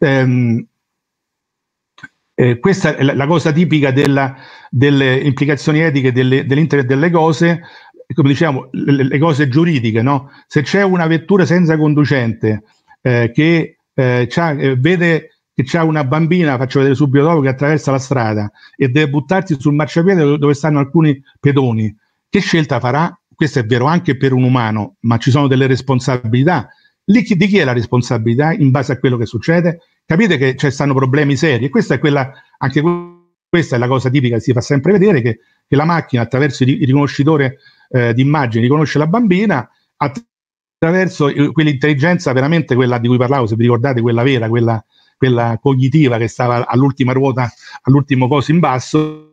Questa è la cosa tipica delle implicazioni etiche dell'internet delle cose, come diciamo, le cose giuridiche, no? Se c'è una vettura senza conducente che vede che c'è una bambina, faccio vedere subito dopo, che attraversa la strada e deve buttarsi sul marciapiede dove stanno alcuni pedoni, che scelta farà? Questo è vero anche per un umano, ma ci sono delle responsabilità. Di chi è la responsabilità in base a quello che succede? Capite che ci stanno problemi seri, e questa è questa è la cosa tipica che si fa sempre vedere, che la macchina attraverso il riconoscitore di immagini riconosce la bambina, attraverso quell'intelligenza veramente, quella di cui parlavo, se vi ricordate, quella vera, quella cognitiva che stava all'ultima ruota, all'ultimo coso in basso,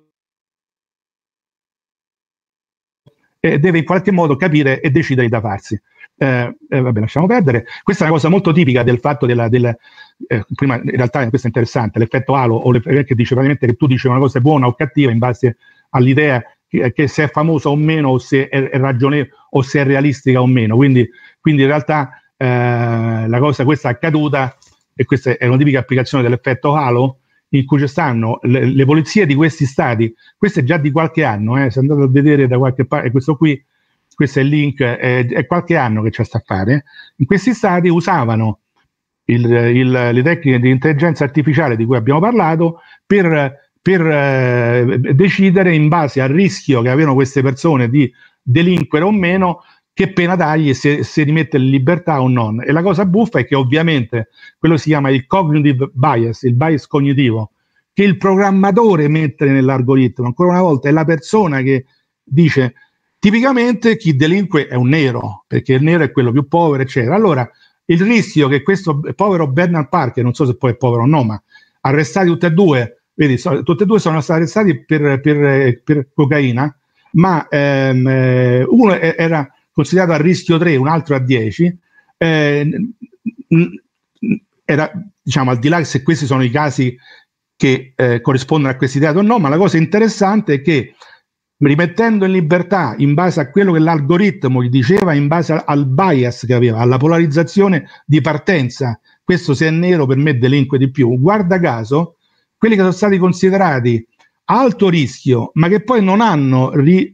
deve in qualche modo capire e decidere da farsi. Vabbè, lasciamo perdere. Questa è una cosa molto tipica del fatto prima, in realtà questo è interessante, l'effetto halo, che dice praticamente che tu dici una cosa è buona o cattiva in base all'idea che se è famosa o meno, o se è ragionevole o se è realistica o meno. Quindi in realtà la cosa questa è accaduta, e questa è una tipica applicazione dell'effetto halo, in cui ci stanno le polizie di questi stati. Questo è già di qualche anno, se andate a vedere da qualche parte, questo è il link, è qualche anno che c'è sta a fare. In questi stati usavano le tecniche di intelligenza artificiale di cui abbiamo parlato per decidere, in base al rischio che avevano queste persone di delinquere o meno, che pena dargli, se rimette in libertà o non. E la cosa buffa è che ovviamente quello si chiama il cognitive bias, il bias cognitivo, che il programmatore mette nell'algoritmo. Ancora una volta è la persona che dice tipicamente chi delinque è un nero, perché il nero è quello più povero, eccetera. Allora il rischio che questo povero Bernard Parker, non so se poi è povero o no, ma arrestati tutti e due, vedi, tutti e due sono stati arrestati per cocaina, ma uno era considerato a rischio 3, un altro a 10, era, diciamo, al di là se questi sono i casi che corrispondono a questi dati o no, ma la cosa interessante è che rimettendo in libertà in base a quello che l'algoritmo gli diceva, in base al bias che aveva, alla polarizzazione di partenza, questo se è nero per me delinque di più, guarda caso quelli che sono stati considerati alto rischio ma che poi non hanno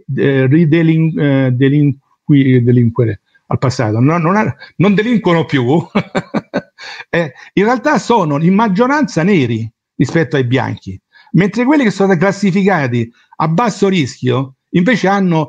delinquere al passato, non delinquono più in realtà sono in maggioranza neri rispetto ai bianchi, mentre quelli che sono stati classificati a basso rischio invece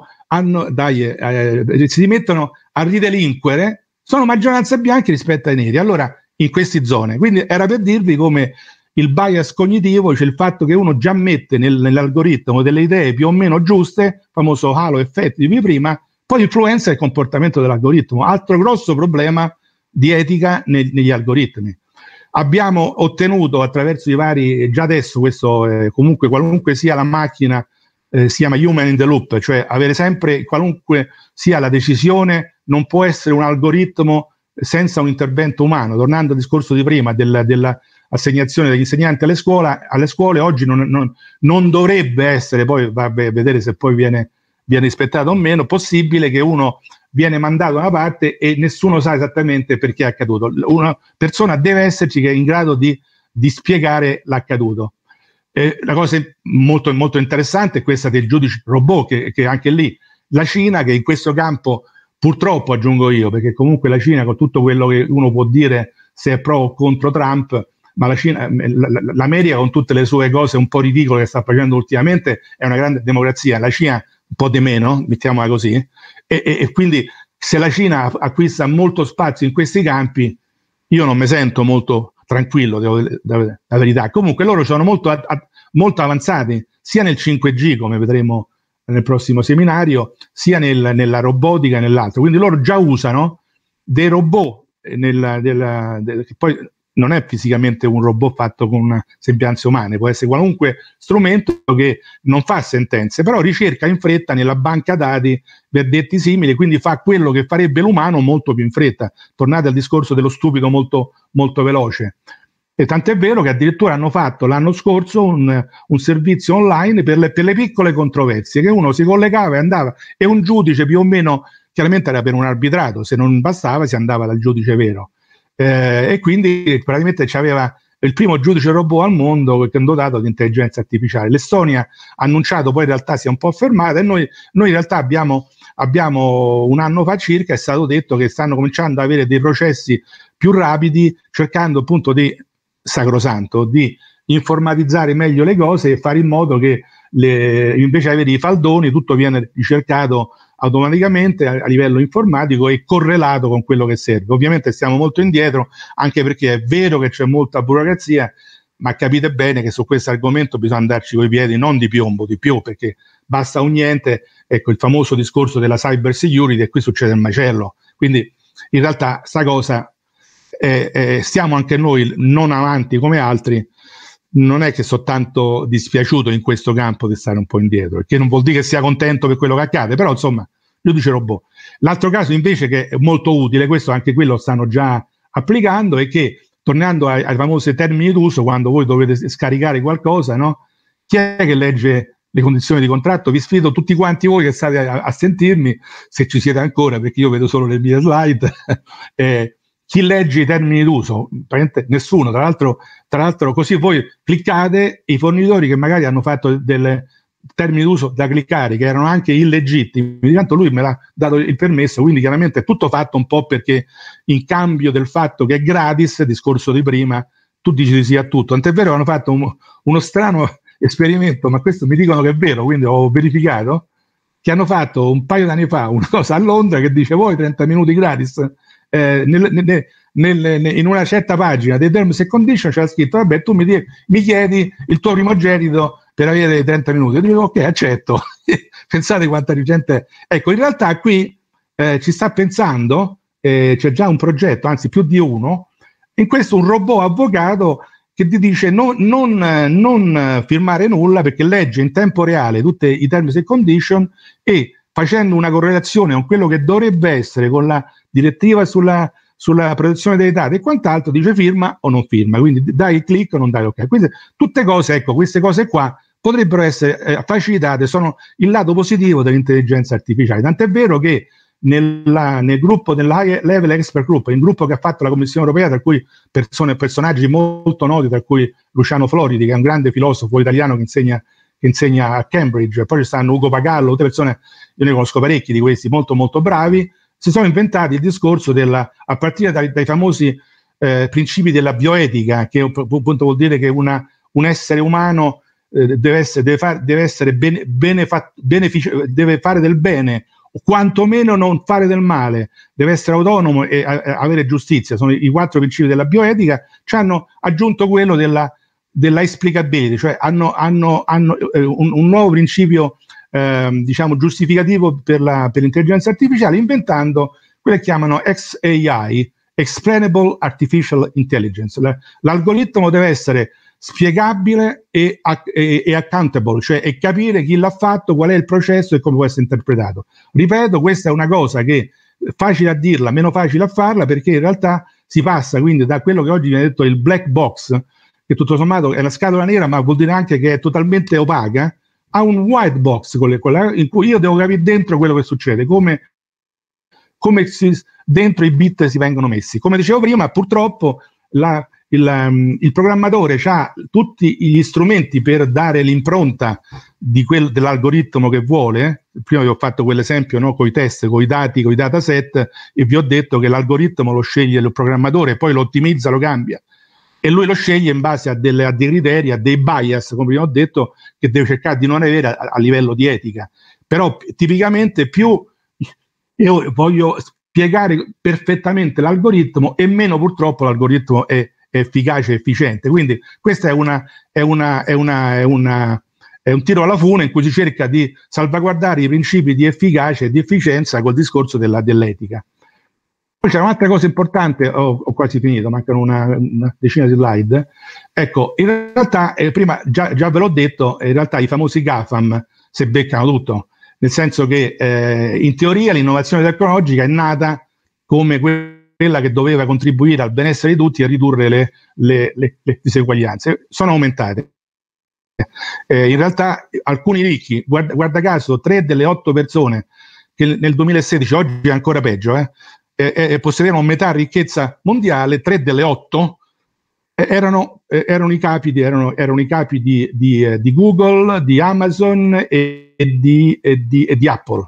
si rimettono a ridelinquere, sono maggioranza bianchi rispetto ai neri, allora in queste zone. Quindi era per dirvi come il bias cognitivo, cioè il fatto che uno già mette nell'algoritmo delle idee più o meno giuste, famoso halo effetto di prima, poi influenza il comportamento dell'algoritmo. Altro grosso problema di etica negli algoritmi. Abbiamo ottenuto attraverso i vari, già adesso questo comunque qualunque sia la macchina si chiama human in the loop, cioè avere sempre, qualunque sia la decisione, non può essere un algoritmo senza un intervento umano. Tornando al discorso di prima della assegnazione degli insegnanti alle scuole oggi non dovrebbe essere, poi va a vedere se poi viene rispettato o meno, possibile che uno viene mandato da una parte e nessuno sa esattamente perché è accaduto. Una persona deve esserci che è in grado di spiegare l'accaduto. La cosa molto, molto interessante è questa del giudice robot, che anche lì la Cina, che in questo campo purtroppo aggiungo io, perché comunque la Cina, con tutto quello che uno può dire se è pro o contro Trump, ma la Cina, l'America con tutte le sue cose un po' ridicole che sta facendo ultimamente è una grande democrazia, la Cina un po' di meno, mettiamola così, e quindi se la Cina acquista molto spazio in questi campi, io non mi sento molto tranquillo, la verità. Comunque loro sono molto avanzati sia nel 5G, come vedremo nel prossimo seminario, sia nella robotica e nell'altro. Quindi loro già usano dei robot che poi non è fisicamente un robot fatto con sembianze umane, può essere qualunque strumento che non fa sentenze, però ricerca in fretta nella banca dati verdetti simili, quindi fa quello che farebbe l'umano molto più in fretta. Tornate al discorso dello stupido molto, molto veloce. E tant'è vero che addirittura hanno fatto l'anno scorso un servizio online per le piccole controversie, che uno si collegava e andava, e un giudice più o meno, chiaramente era per un arbitrato, se non bastava si andava dal giudice vero. E quindi praticamente c'aveva il primo giudice robot al mondo che è dotato di intelligenza artificiale. L'Estonia ha annunciato, poi in realtà si è un po' fermata, e noi in realtà abbiamo un anno fa circa, è stato detto che stanno cominciando ad avere dei processi più rapidi, cercando appunto di sacrosanto di informatizzare meglio le cose e fare in modo che invece di avere i faldoni tutto viene ricercato automaticamente a livello informatico e correlato con quello che serve. Ovviamente stiamo molto indietro, anche perché è vero che c'è molta burocrazia, ma capite bene che su questo argomento bisogna andarci coi piedi non di piombo, di più, perché basta un niente. Ecco il famoso discorso della cyber security, e qui succede il macello. Quindi in realtà sta cosa stiamo anche noi non avanti come altri. Non è che sono tanto dispiaciuto in questo campo di stare un po' indietro, perché non vuol dire che sia contento per quello che accade, però insomma, giudice robot. L'altro caso invece che è molto utile, questo anche quello stanno già applicando, è che, tornando ai famosi termini d'uso, quando voi dovete scaricare qualcosa, no? Chi è che legge le condizioni di contratto? Vi sfido tutti quanti voi che state a sentirmi, se ci siete ancora, perché io vedo solo le mie slide. Chi legge i termini d'uso? Nessuno. Tra l'altro così voi cliccate, i fornitori che magari hanno fatto delle termini d'uso da cliccare che erano anche illegittimi, intanto lui me l'ha dato il permesso, quindi chiaramente è tutto fatto un po' perché in cambio del fatto che è gratis, discorso di prima, tu dici di sì a tutto. Tant'è vero che hanno fatto uno strano esperimento, ma questo mi dicono che è vero, quindi ho verificato, che hanno fatto un paio d'anni fa una cosa a Londra che dice: voi 30 minuti gratis in una certa pagina dei terms and conditions c'era scritto: vabbè, tu mi chiedi il tuo primogenito per avere 30 minuti. Io dico ok, accetto. Pensate quanta gente. Ecco, in realtà qui ci sta pensando, c'è già un progetto, anzi più di uno, in questo un robot avvocato che ti dice non firmare nulla, perché legge in tempo reale tutti i terms and conditions e, facendo una correlazione con quello che dovrebbe essere con la direttiva sulla protezione dei dati e quant'altro, dice firma o non firma, quindi dai il click o non dai ok. Quindi tutte cose, ecco, queste cose qua potrebbero essere facilitate, sono il lato positivo dell'intelligenza artificiale, tant'è vero che nel gruppo dell'High Level Expert Group, il gruppo che ha fatto la Commissione Europea, tra cui personaggi molto noti, tra cui Luciano Floridi, che è un grande filosofo italiano che insegna a Cambridge, poi ci stanno Ugo Pagallo, tutte persone, io ne conosco parecchi di questi, molto molto bravi, si sono inventati il discorso a partire dai famosi principi della bioetica, che appunto vuol dire che un essere umano deve fare del bene, o quantomeno non fare del male, deve essere autonomo e avere giustizia. Sono i 4 principi della bioetica. Ci hanno aggiunto quello della explicability, cioè hanno un nuovo principio diciamo giustificativo per l'intelligenza artificiale, inventando quello che chiamano XAI, Explainable Artificial Intelligence. L'algoritmo deve essere spiegabile e accountable, cioè e capire chi l'ha fatto, qual è il processo e come può essere interpretato. Ripeto, questa è una cosa che è facile a dirla, meno facile a farla, perché in realtà si passa quindi da quello che oggi viene detto il black box, che tutto sommato è una scatola nera, ma vuol dire anche che è totalmente opaca, a un white box in cui io devo capire dentro quello che succede, come dentro i bit si vengono messi. Come dicevo prima, purtroppo il programmatore ha tutti gli strumenti per dare l'impronta dell'algoritmo che vuole. Prima vi ho fatto quell'esempio, no, con i test, con i dati, con i dataset, e vi ho detto che l'algoritmo lo sceglie il programmatore, poi lo ottimizza, lo cambia, e lui lo sceglie in base a dei criteri, a dei bias, come vi ho detto, che deve cercare di non avere a livello di etica. Però tipicamente più io voglio spiegare perfettamente l'algoritmo e meno purtroppo l'algoritmo è efficace e efficiente. Quindi questo è un tiro alla fune in cui si cerca di salvaguardare i principi di efficacia e di efficienza col discorso dell'etica. Poi c'è un'altra cosa importante, ho quasi finito, mancano una decina di slide. Ecco, in realtà prima già ve l'ho detto, in realtà i famosi GAFAM se beccano tutto, nel senso che in teoria l'innovazione tecnologica è nata come quella che doveva contribuire al benessere di tutti e a ridurre le diseguaglianze. Sono aumentate. In realtà alcuni ricchi, guarda caso, 3 delle 8 persone che nel 2016, oggi è ancora peggio, possedevano metà ricchezza mondiale, 3 delle 8 erano i capi di Google, di Amazon e di Apple.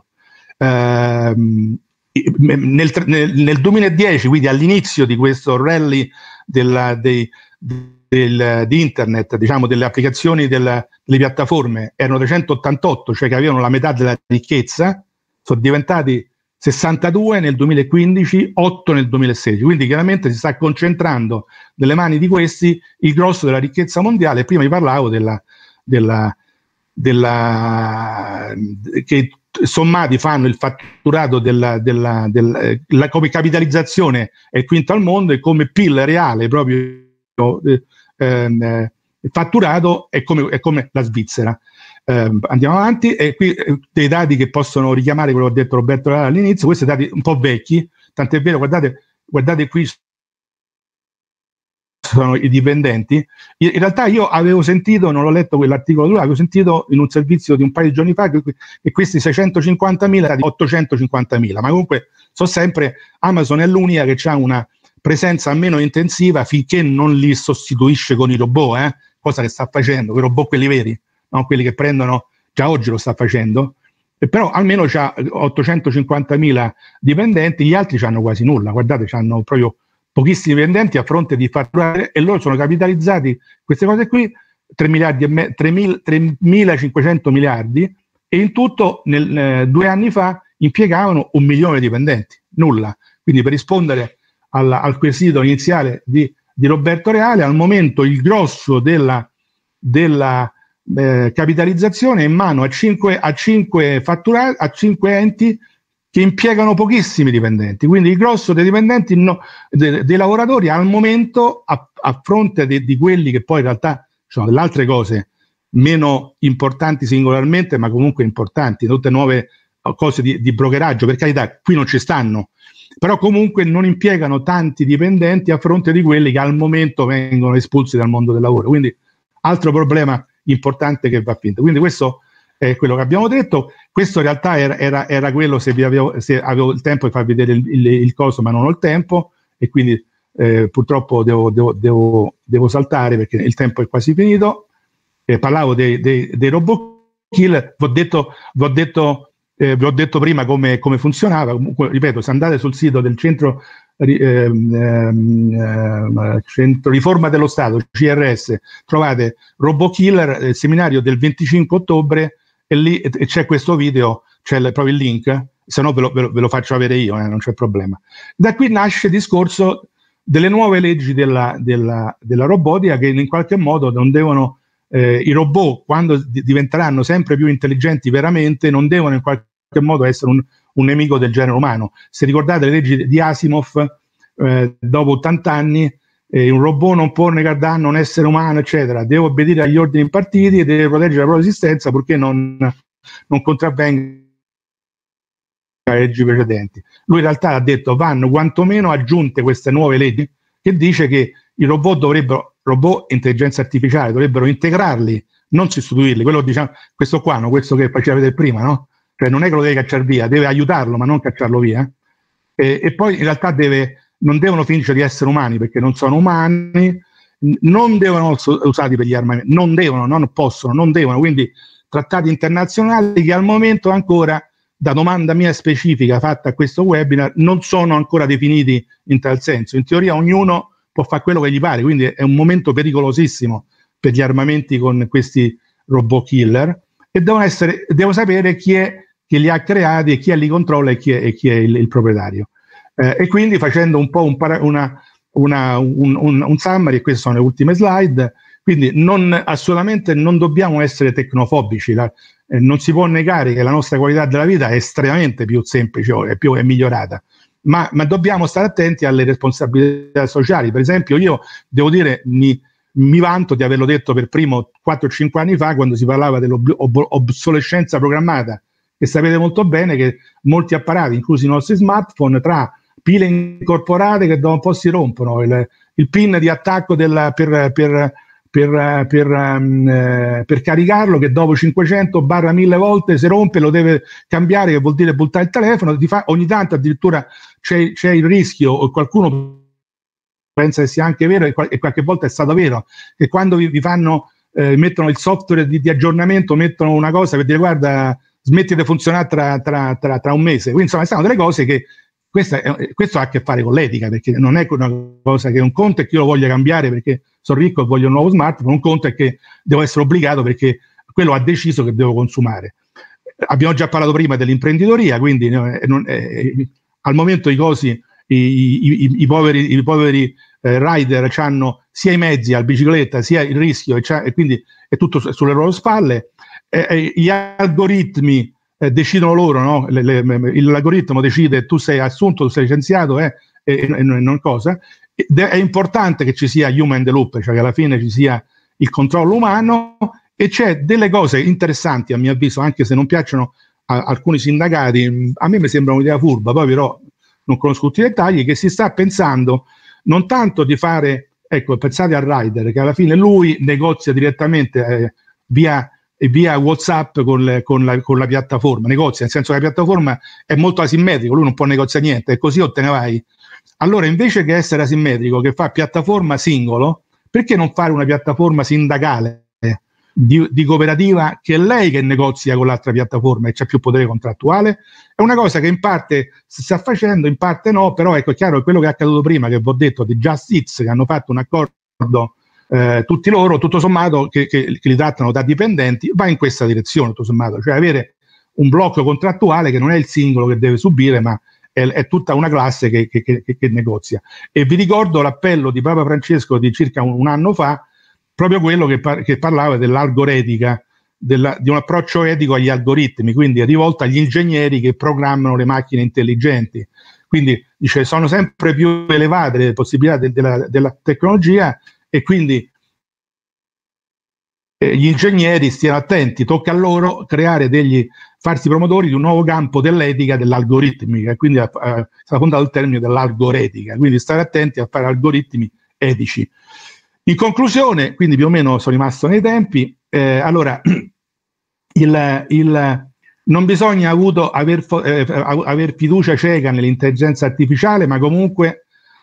Nel 2010, quindi all'inizio di questo rally di internet, diciamo delle applicazioni delle piattaforme, erano 388, cioè che avevano la metà della ricchezza, sono diventati 62 nel 2015, 8 nel 2016, quindi chiaramente si sta concentrando nelle mani di questi il grosso della ricchezza mondiale. Prima vi parlavo che sommati fanno il fatturato come capitalizzazione è il quinto al mondo, e come PIL reale proprio fatturato è come la Svizzera. Andiamo avanti, e qui dei dati che possono richiamare quello che ho detto Roberto all'inizio. Questi dati un po' vecchi, tant'è vero, guardate qui sono i dipendenti. In realtà io avevo sentito, non l'ho letto quell'articolo, avevo sentito in un servizio di un paio di giorni fa che questi 650.000 850.000, ma comunque so sempre Amazon è l'unica che ha una presenza meno intensiva finché non li sostituisce con i robot, cosa che sta facendo, quei robot quelli veri, no? Quelli che prendono, già oggi lo sta facendo, però almeno c'ha 850.000 dipendenti, gli altri c'hanno quasi nulla. Guardate, c'hanno proprio pochissimi dipendenti a fronte di fatturare, e loro sono capitalizzati, queste cose qui, 3.500 miliardi, e in tutto 2 anni fa impiegavano 1 milione di dipendenti, nulla. Quindi per rispondere al quesito iniziale di Roberto Reale, al momento il grosso della capitalizzazione è in mano a cinque enti che impiegano pochissimi dipendenti, quindi il grosso dei dipendenti dei lavoratori al momento, a fronte di quelli che poi in realtà sono delle altre cose meno importanti singolarmente, ma comunque importanti, tutte nuove cose di brokeraggio, per carità, qui non ci stanno, però comunque non impiegano tanti dipendenti a fronte di quelli che al momento vengono espulsi dal mondo del lavoro. Quindi altro problema importante che va finto. Quindi questo è quello che abbiamo detto. Questo in realtà era quello, se avevo il tempo di far vedere il coso, ma non ho il tempo, e quindi purtroppo devo saltare perché il tempo è quasi finito. Parlavo dei robot killer, vi ho detto prima come funzionava. Comunque, ripeto, se andate sul sito del Centro Riforma dello Stato, CRS, trovate Robot Killer, il seminario del 25 ottobre, e lì c'è questo video, c'è proprio il link, se no ve lo faccio avere io, non c'è problema. Da qui nasce il discorso delle nuove leggi della robotica, che in qualche modo non devono, i robot, quando diventeranno sempre più intelligenti veramente, non devono in qualche modo essere un nemico del genere umano. Se ricordate le leggi di Asimov, dopo 80 anni, un robot non può negare danno a un essere umano, eccetera, deve obbedire agli ordini impartiti e deve proteggere la propria esistenza purché non contravvenga le leggi precedenti. Lui in realtà ha detto vanno quantomeno aggiunte queste nuove leggi, che dice che i robot e intelligenza artificiale dovrebbero integrarli, non sostituirli. Quello, diciamo, questo qua, no? Questo che faceva vedere prima, no? Cioè non è che lo deve cacciare via, deve aiutarlo, ma non cacciarlo via. E poi in realtà non devono fingere di essere umani, perché non sono umani, non devono essere usati per gli armamenti, non devono, quindi trattati internazionali che al momento ancora, da domanda mia specifica fatta a questo webinar, non sono ancora definiti in tal senso. In teoria ognuno può fare quello che gli pare, quindi è un momento pericolosissimo per gli armamenti con questi robot killer, e devo sapere chi è che li ha creati e chi li controlla e chi è il proprietario. E quindi, facendo un po' un summary, e queste sono le ultime slide, quindi assolutamente non dobbiamo essere tecnofobici, non si può negare che la nostra qualità della vita è estremamente più semplice, è migliorata, ma dobbiamo stare attenti alle responsabilità sociali. Per esempio, io devo dire, mi vanto di averlo detto per primo 4 o 5 anni fa, quando si parlava dell'obsolescenza programmata, e sapete molto bene che molti apparati, inclusi i nostri smartphone, tra pile incorporate che dopo un po' si rompono, il pin di attacco per caricarlo, che dopo 500/1000 volte si rompe, lo deve cambiare, che vuol dire buttare il telefono. Ogni tanto addirittura c'è il rischio, o qualcuno pensa che sia anche vero, e qualche volta è stato vero, che quando vi fanno mettono il software di aggiornamento, mettono una cosa per dire guarda, smetti di funzionare tra un mese. Quindi insomma, sono delle cose che questo ha a che fare con l'etica, perché non è una cosa che un conto è che io lo voglia cambiare perché sono ricco e voglio un nuovo smartphone, un conto è che devo essere obbligato perché quello ha deciso che devo consumare. Abbiamo già parlato prima dell'imprenditoria, quindi al momento i poveri rider hanno sia i mezzi alla bicicletta, sia il rischio, e quindi è tutto sulle loro spalle. Gli algoritmi decidono loro, no? L'algoritmo decide tu sei assunto, tu sei licenziato, e non cosa. È importante che ci sia human in the loop, cioè che alla fine ci sia il controllo umano, e c'è delle cose interessanti, a mio avviso, anche se non piacciono a alcuni sindacati. A me mi sembra un'idea furba, poi però non conosco tutti i dettagli, che si sta pensando non tanto di fare, ecco, pensate al rider, che alla fine lui negozia direttamente via WhatsApp con la piattaforma, negozia, nel senso che la piattaforma è molto asimmetrico, lui non può negoziare niente, e così ottenevai. Allora, invece che essere asimmetrico, che fa piattaforma singolo, perché non fare una piattaforma sindacale di cooperativa, che è lei che negozia con l'altra piattaforma e c'ha più potere contrattuale? È una cosa che in parte si sta facendo, in parte no, però ecco, è chiaro che quello che è accaduto prima, che vi ho detto di Just Eats, che hanno fatto un accordo tutti loro, tutto sommato, che li trattano da dipendenti, va in questa direzione, tutto sommato, cioè avere un blocco contrattuale che non è il singolo che deve subire, ma è tutta una classe che negozia. E vi ricordo l'appello di Papa Francesco di circa un anno fa, proprio quello che parlava dell'algoretica, di un approccio etico agli algoritmi, quindi rivolto agli ingegneri che programmano le macchine intelligenti. Quindi dice, sono sempre più elevate le possibilità della tecnologia, e quindi gli ingegneri stiano attenti, tocca a loro farsi promotori di un nuovo campo dell'etica dell'algoritmica, e quindi sarà fondato il termine dell'algoretica, quindi stare attenti a fare algoritmi etici. In conclusione, quindi più o meno sono rimasto nei tempi, allora non bisogna aver fiducia cieca nell'intelligenza artificiale, ma comunque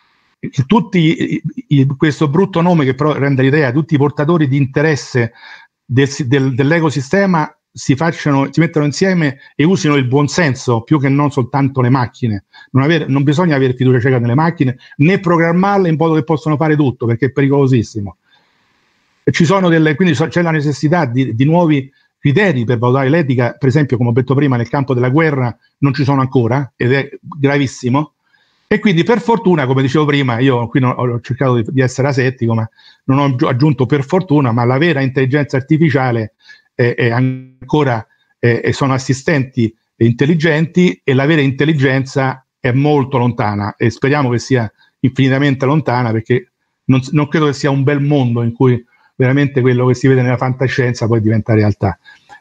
questo brutto nome che però rende l'idea, tutti i portatori di interesse dell'ecosistema si mettano insieme e usino il buonsenso più che non soltanto le macchine. Non bisogna avere fiducia cieca nelle macchine, né programmarle in modo che possano fare tutto, perché è pericolosissimo. Quindi c'è la necessità di nuovi criteri per valutare l'etica, per esempio, come ho detto prima, nel campo della guerra non ci sono ancora, ed è gravissimo. E quindi, per fortuna, come dicevo prima, io qui ho cercato di essere asettico, ma non ho aggiunto per fortuna, ma la vera intelligenza artificiale è ancora sono assistenti intelligenti, e la vera intelligenza è molto lontana, e speriamo che sia infinitamente lontana, perché non credo che sia un bel mondo in cui veramente quello che si vede nella fantascienza poi diventa realtà.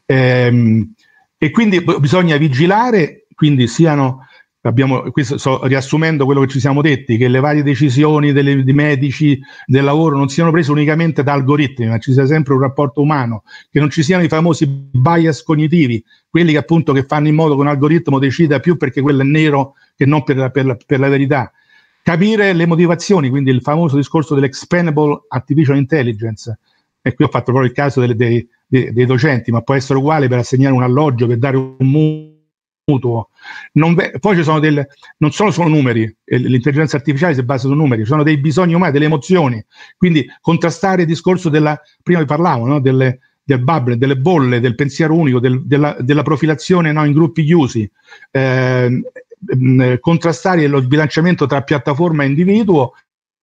E quindi bisogna vigilare, quindi questo sto riassumendo quello che ci siamo detti, che le varie decisioni di medici, del lavoro, non siano prese unicamente da algoritmi, ma ci sia sempre un rapporto umano, che non ci siano i famosi bias cognitivi, quelli che appunto che fanno in modo che un algoritmo decida più perché quello è nero che non per la verità. Capire le motivazioni, quindi il famoso discorso dell'explainable artificial intelligence, e qui ho fatto proprio il caso dei docenti, ma può essere uguale per assegnare un alloggio, per dare un mutuo. Poi ci sono non sono solo numeri, l'intelligenza artificiale si basa su numeri, ci sono dei bisogni umani, delle emozioni, quindi contrastare il discorso prima vi parlavo, no? del bubble, delle bolle, del pensiero unico, della profilazione, no? In gruppi chiusi, contrastare lo sbilanciamento tra piattaforma e individuo,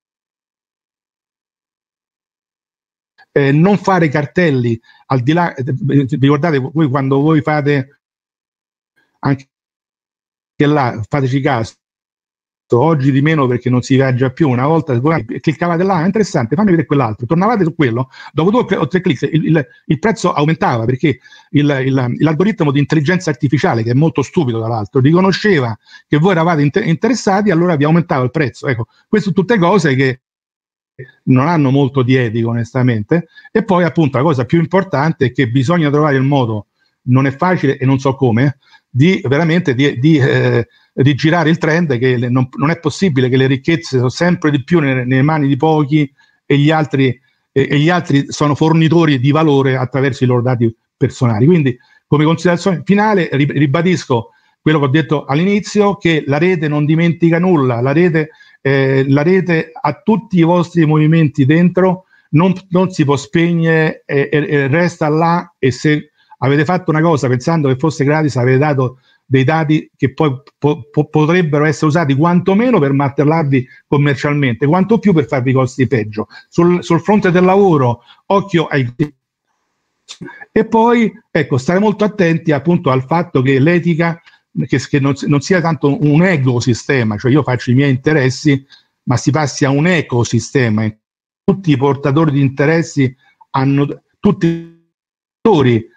non fare cartelli al di là. Vi ricordate voi quando voi fate anche là, fateci caso, oggi di meno perché non si viaggia più, una volta cliccavate là, interessante, fammi vedere quell'altro, tornavate su quello, dopo 2 o 3 clic il prezzo aumentava, perché l'algoritmo di intelligenza artificiale, che è molto stupido tra l'altro, riconosceva che voi eravate interessati, allora vi aumentava il prezzo. Ecco, queste sono tutte cose che non hanno molto di etico, onestamente. E poi appunto la cosa più importante è che bisogna trovare il modo, non è facile e non so come, di veramente di girare il trend, che non è possibile che le ricchezze sono sempre di più nelle mani di pochi, e gli altri sono fornitori di valore attraverso i loro dati personali. Quindi, come considerazione finale, ribadisco quello che ho detto all'inizio, che la rete non dimentica nulla, la rete ha tutti i vostri movimenti dentro, non si può spegnere, e resta là, e se avete fatto una cosa pensando che fosse gratis, avete dato dei dati che poi potrebbero essere usati quantomeno per martellarvi commercialmente, quanto più per farvi costi peggio. Sul fronte del lavoro, occhio ai... E poi, ecco, stare molto attenti appunto al fatto che l'etica, che non sia tanto un ecosistema, cioè io faccio i miei interessi, ma si passi a un ecosistema. Tutti i portatori di interessi tutti i portatori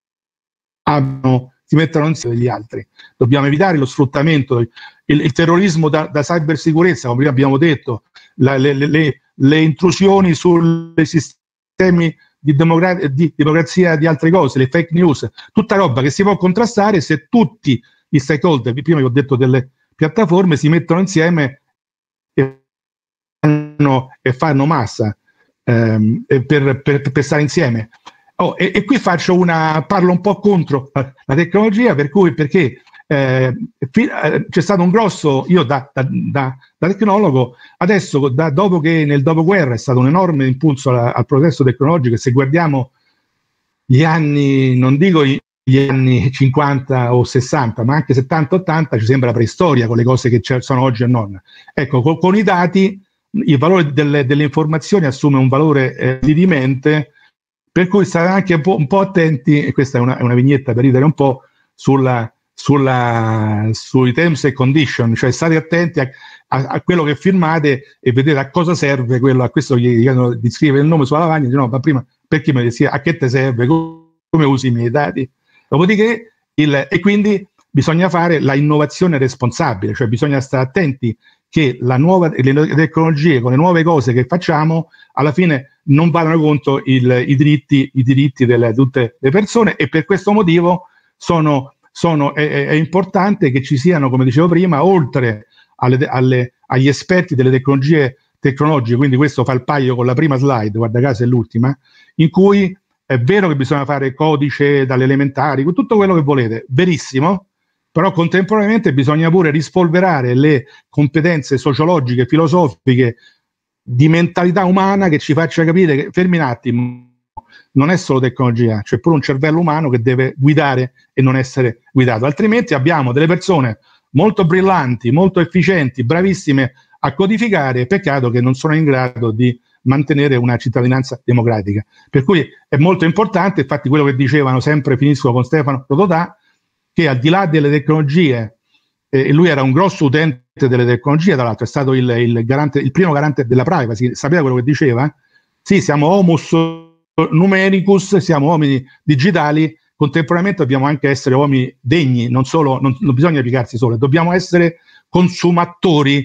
si mettono insieme degli altri. Dobbiamo evitare lo sfruttamento, il terrorismo da cybersicurezza, come prima abbiamo detto, le intrusioni sui sistemi di democrazia, di altre cose, le fake news, tutta roba che si può contrastare se tutti gli stakeholder, prima vi ho detto delle piattaforme, si mettono insieme e fanno massa per stare insieme. E qui parlo un po' contro la tecnologia, perché c'è stato un grosso, io da tecnologo, adesso dopo che nel dopoguerra è stato un enorme impulso al progresso tecnologico, e se guardiamo gli anni, non dico anni 50 o 60, ma anche 70-80 ci sembra preistoria con le cose che sono oggi e non. Ecco, con i dati il valore delle informazioni assume un valore dirimente, per cui stare anche un po' attenti, e questa è una vignetta per ridere un po', sui terms and condition, cioè state attenti a quello che firmate e vedete a cosa serve quello. A questo gli chiedono di scrivere il nome sulla lavagna, dicono, no, ma prima perché mi dici a che te serve, come usi i miei dati? Dopodiché e quindi bisogna fare la innovazione responsabile, cioè bisogna stare attenti che le tecnologie con le nuove cose che facciamo alla fine non vadano contro i diritti di tutte le persone, e per questo motivo è importante che ci siano, come dicevo prima, oltre agli esperti delle tecnologiche, quindi questo fa il paio con la prima slide, guarda caso è l'ultima, in cui è vero che bisogna fare codice dalle elementari, tutto quello che volete, verissimo, però contemporaneamente bisogna pure rispolverare le competenze sociologiche, filosofiche, di mentalità umana, che ci faccia capire che, fermi un attimo, non è solo tecnologia, c'è pure un cervello umano che deve guidare e non essere guidato, altrimenti abbiamo delle persone molto brillanti, molto efficienti, bravissime a codificare, peccato che non sono in grado di mantenere una cittadinanza democratica. Per cui è molto importante, infatti quello che dicevano sempre, finisco con Stefano Rodotà, che al di là delle tecnologie, e lui era un grosso utente delle tecnologie, tra l'altro è stato il primo garante della privacy, sapeva quello che diceva? Sì, siamo homus numericus, siamo uomini digitali, contemporaneamente dobbiamo anche essere uomini degni, non bisogna piegarsi solo, dobbiamo essere consumatori,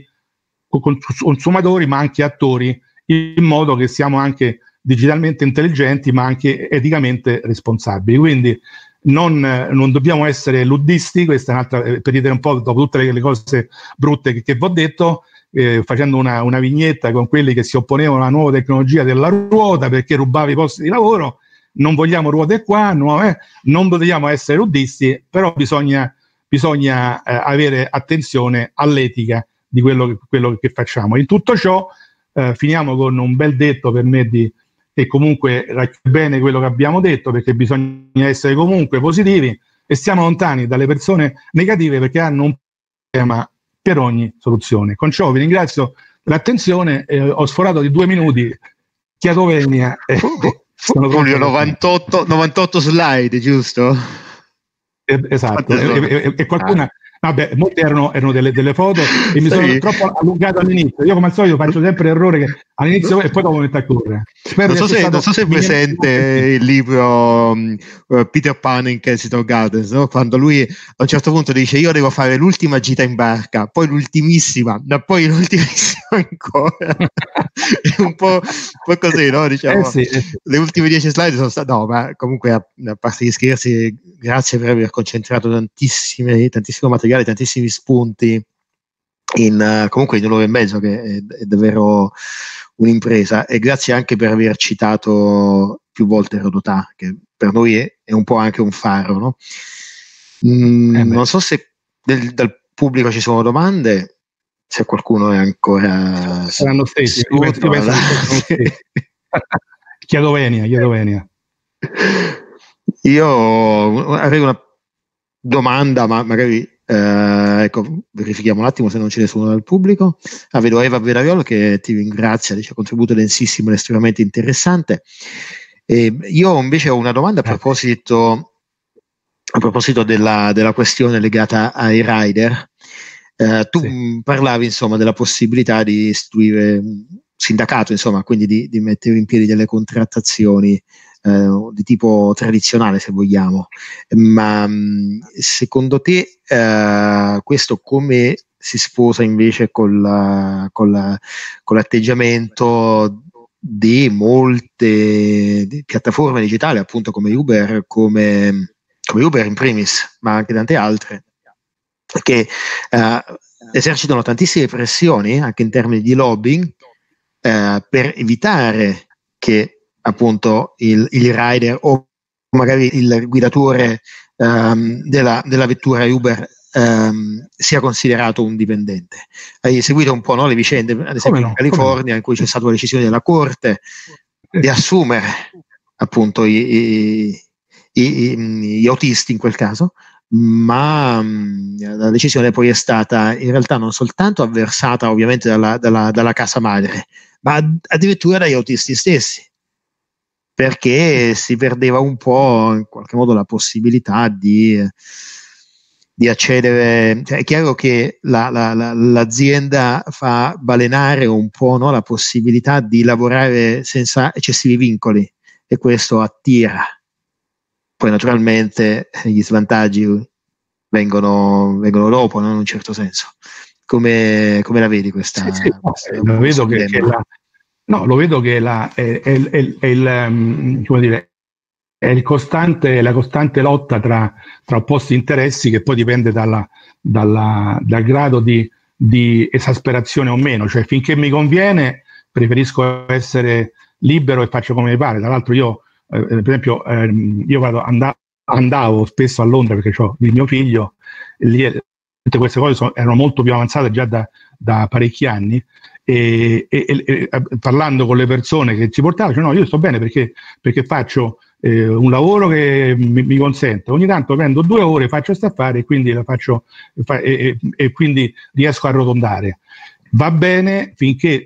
ma anche attori, in modo che siamo anche digitalmente intelligenti ma anche eticamente responsabili. Quindi non dobbiamo essere luddisti, questa è un'altra, per ridere un po' dopo tutte le cose brutte che vi ho detto, facendo una vignetta con quelli che si opponevano alla nuova tecnologia della ruota perché rubava i posti di lavoro. Non vogliamo ruote qua, non dobbiamo essere luddisti, però bisogna avere attenzione all'etica di quello che facciamo. In tutto ciò finiamo con un bel detto per me che comunque racchiude bene quello che abbiamo detto, perché bisogna essere comunque positivi e stiamo lontani dalle persone negative, perché hanno un problema per ogni soluzione. Con ciò vi ringrazio dell'attenzione, ho sforato di 2 minuti, chiedo venia. Fulvio, 98 slide, giusto? Esatto, e qualcuna... Vabbè, molte erano delle foto e mi sono troppo allungato all'inizio. Io come al solito faccio sempre l'errore che all'inizio e poi dopo metto a correre. Non so se è presente il libro Peter Pan in Kensington Gardens, no? Quando lui a un certo punto dice io devo fare l'ultima gita in barca, poi l'ultimissima, ma poi l'ultimissima ancora. È un po' così, no? Diciamo, sì. Le ultime 10 slide sono state... No, ma comunque a parte gli scherzi, grazie per aver concentrato tantissimo materiale, tantissimi spunti comunque in 1 ora e mezzo, che è davvero un'impresa, e grazie anche per aver citato più volte Rodotà, che per noi è un po' anche un faro, no? Non so se dal pubblico ci sono domande, se qualcuno è ancora saranno stessi, chiedo venia. Io avrei una domanda, ma magari ecco, verifichiamo un attimo se non c'è nessuno dal pubblico. Vedo Eva Verariolo che ti ringrazia, dice contributo densissimo ed estremamente interessante. Io invece ho una domanda a proposito della questione legata ai rider. Tu parlavi insomma della possibilità di istituire un sindacato, insomma, quindi di mettere in piedi delle contrattazioni di tipo tradizionale, se vogliamo, ma secondo te questo come si sposa invece con l'atteggiamento di molte piattaforme digitali, appunto come Uber, come Uber in primis, ma anche tante altre, che esercitano tantissime pressioni anche in termini di lobbying per evitare che appunto il rider o magari il guidatore della vettura Uber sia considerato un dipendente. Hai seguito un po', no, le vicende, ad esempio in California, in cui c'è stata la decisione della Corte di assumere appunto i gli autisti in quel caso, ma la decisione poi è stata in realtà non soltanto avversata ovviamente dalla casa madre, ma addirittura dagli autisti stessi, perché si perdeva un po' in qualche modo la possibilità di accedere. Cioè, è chiaro che l'azienda fa balenare un po', no, la possibilità di lavorare senza eccessivi vincoli, e questo attira. Poi naturalmente gli svantaggi vengono dopo, no? In un certo senso. Come la vedi questa? Sì, lo vedo che lo vedo che è la costante lotta tra opposti interessi, che poi dipende dal grado di esasperazione o meno. Cioè, finché mi conviene, preferisco essere libero e faccio come mi pare. Tra l'altro io, per esempio, io andavo spesso a Londra perché ho il mio figlio, e lì tutte queste cose erano molto più avanzate già da parecchi anni, e parlando con le persone che ci portavano, cioè, no, io sto bene perché faccio un lavoro che mi consente, ogni tanto prendo 2 ore, faccio sta affare, e quindi la faccio e quindi riesco a arrotondare. Va bene finché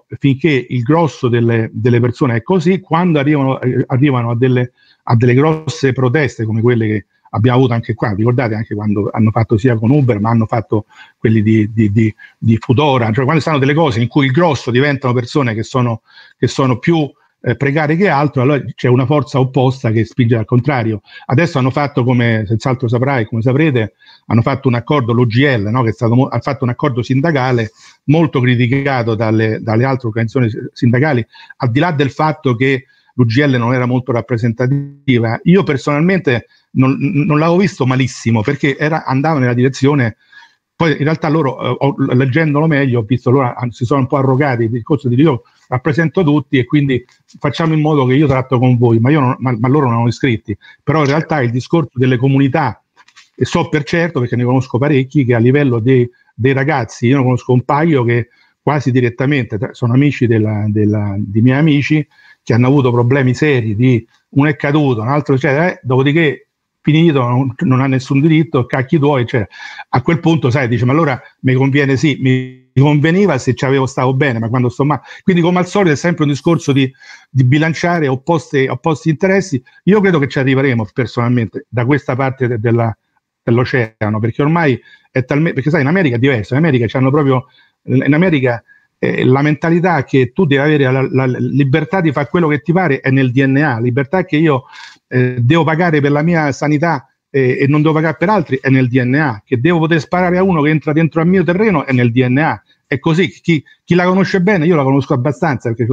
il grosso delle persone è così. Quando arrivano a delle grosse proteste come quelle che abbiamo avuto anche qua, ricordate anche quando hanno fatto sia con Uber, ma hanno fatto quelli di Foodora, cioè quando stanno delle cose in cui il grosso diventano persone che sono più precarie che altro, allora c'è una forza opposta che spinge al contrario. Adesso hanno fatto, come senz'altro saprai, come saprete, hanno fatto un accordo, l'UGL, no, che ha fatto un accordo sindacale molto criticato dalle altre organizzazioni sindacali, al di là del fatto che l'UGL non era molto rappresentativa. Io personalmente non l'avevo visto malissimo, perché andava nella direzione. Poi in realtà loro, leggendolo meglio, ho visto loro si sono un po' arrogati il discorso di io rappresento tutti e quindi facciamo in modo che io tratto con voi, ma loro non hanno iscritti. Però in realtà il discorso delle comunità, e so per certo perché ne conosco parecchi, che a livello dei ragazzi, io ne conosco un paio che quasi direttamente sono amici di miei amici, che hanno avuto problemi seri, uno è caduto, un altro eccetera, dopodiché finito, non ha nessun diritto, cacchi tuoi, cioè, a quel punto sai, dice, ma allora mi conviene, sì, mi conveniva se ci avevo stato bene, ma quando sto male. Quindi come al solito è sempre un discorso di bilanciare opposti interessi. Io credo che ci arriveremo personalmente da questa parte dell'oceano, perché ormai è talmente, perché sai, in America è diverso, in America c'hanno proprio, in America la mentalità che tu devi avere la libertà di fare quello che ti pare è nel DNA, libertà che io devo pagare per la mia sanità e non devo pagare per altri è nel DNA, che devo poter sparare a uno che entra dentro al mio terreno è nel DNA. È così. Chi la conosce bene, io la conosco abbastanza perché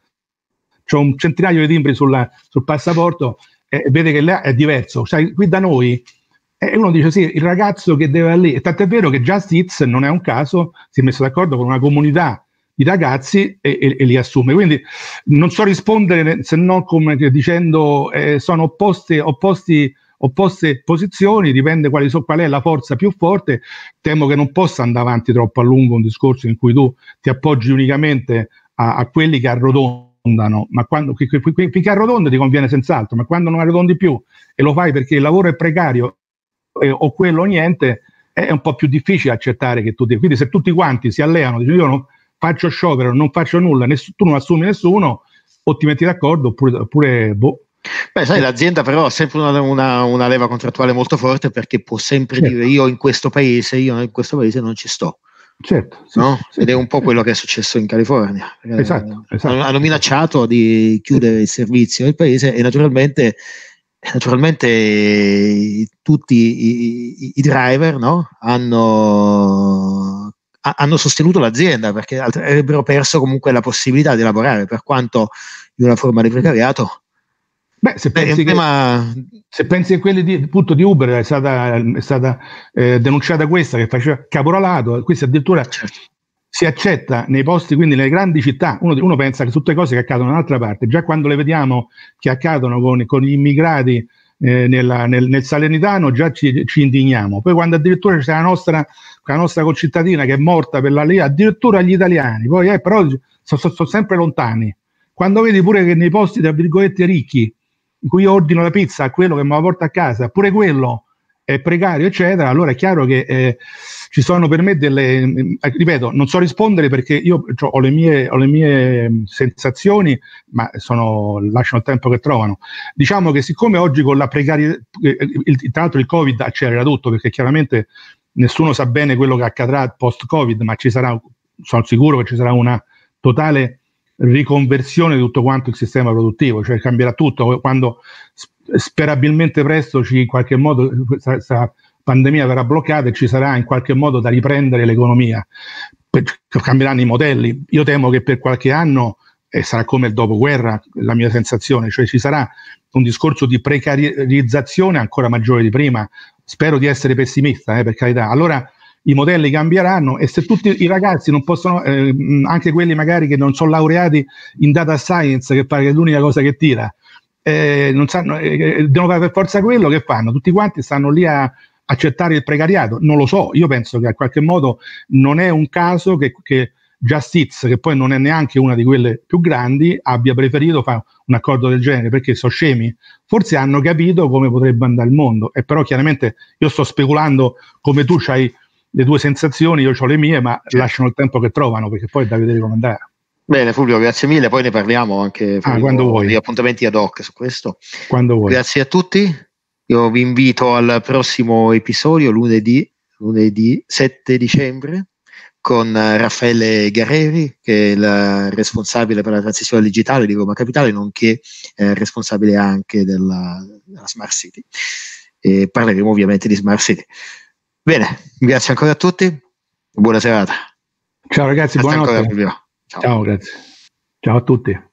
c'ho un centinaio di timbri sul passaporto, e vede che là è diverso. Cioè, qui da noi uno dice sì, il ragazzo che deve lì, e tant'è vero che Just Eats non è un caso, si è messo d'accordo con una comunità di ragazzi e li assume. Quindi non so rispondere se non come dicendo sono opposte posizioni, dipende qual è la forza più forte. Temo che non possa andare avanti troppo a lungo un discorso in cui tu ti appoggi unicamente a quelli che arrotondano, ma quando finché arrotondi ti conviene senz'altro, ma quando non arrotondi più e lo fai perché il lavoro è precario o quello o niente, è un po' più difficile accettare che quindi se tutti quanti si alleano, dicono io non faccio sciopero, non faccio nulla, tu non assumi nessuno, o ti metti d'accordo oppure boh. Beh, sai, l'azienda però ha sempre una leva contrattuale molto forte, perché può sempre dire io in questo paese non ci sto. Certo, sì, no? Sì, ed è un po' quello che è successo in California. Esatto. Hanno minacciato di chiudere il servizio nel paese, e naturalmente tutti i driver, no? hanno sostenuto l'azienda, perché avrebbero perso comunque la possibilità di lavorare, per quanto in una forma di precariato. Se pensi che quelli appunto di Uber è stata denunciata questa, che faceva caporalato, questo addirittura si accetta nei posti, quindi nelle grandi città. Uno pensa che tutte cose che accadono da un'altra parte, già quando le vediamo che accadono con gli immigrati nel Salernitano già ci indigniamo. Poi quando addirittura c'è la nostra concittadina che è morta per la Lega, addirittura gli italiani, poi però sono sempre lontani. Quando vedi pure che nei posti tra virgolette ricchi in cui io ordino la pizza a quello che me la porta a casa, pure quello è precario, eccetera, allora è chiaro che ci sono per me ripeto, non so rispondere perché io ho le mie sensazioni, ma lasciano il tempo che trovano. Diciamo che siccome oggi con la precarietà, tra l'altro il Covid accelera tutto, perché chiaramente nessuno sa bene quello che accadrà post-Covid, ma sono sicuro che ci sarà una totale riconversione di tutto quanto il sistema produttivo, cioè cambierà tutto quando sperabilmente presto in qualche modo questa pandemia verrà bloccata e ci sarà in qualche modo da riprendere l'economia, cambieranno i modelli. Io temo che per qualche anno sarà come il dopoguerra, la mia sensazione, cioè ci sarà un discorso di precarizzazione ancora maggiore di prima. Spero di essere pessimista, per carità. Allora i modelli cambieranno, e se tutti i ragazzi non possono, anche quelli magari che non sono laureati in data science, che pare che è l'unica cosa che tira, non sanno, devono fare per forza quello, che fanno? Tutti quanti stanno lì a accettare il precariato? Non lo so, io penso che a qualche modo non è un caso che Justice, che poi non è neanche una di quelle più grandi, abbia preferito fare un accordo del genere, perché sono scemi? Forse hanno capito come potrebbe andare il mondo, e però chiaramente io sto speculando, come tu c'hai le tue sensazioni, io ho le mie, ma lasciano il tempo che trovano, perché poi è da vedere come andare. Bene Fulvio, grazie mille, poi ne parliamo anche quando vuoi. Gli appuntamenti ad hoc su questo. Quando vuoi. Grazie a tutti, io vi invito al prossimo episodio lunedì 7 dicembre con Raffaele Guerreri, che è il responsabile per la transizione digitale di Roma Capitale, nonché responsabile anche della Smart City, e parleremo ovviamente di Smart City. Bene, grazie ancora a tutti, buona serata. Ciao ragazzi, buonanotte. Ciao. Ciao, grazie. Ciao a tutti.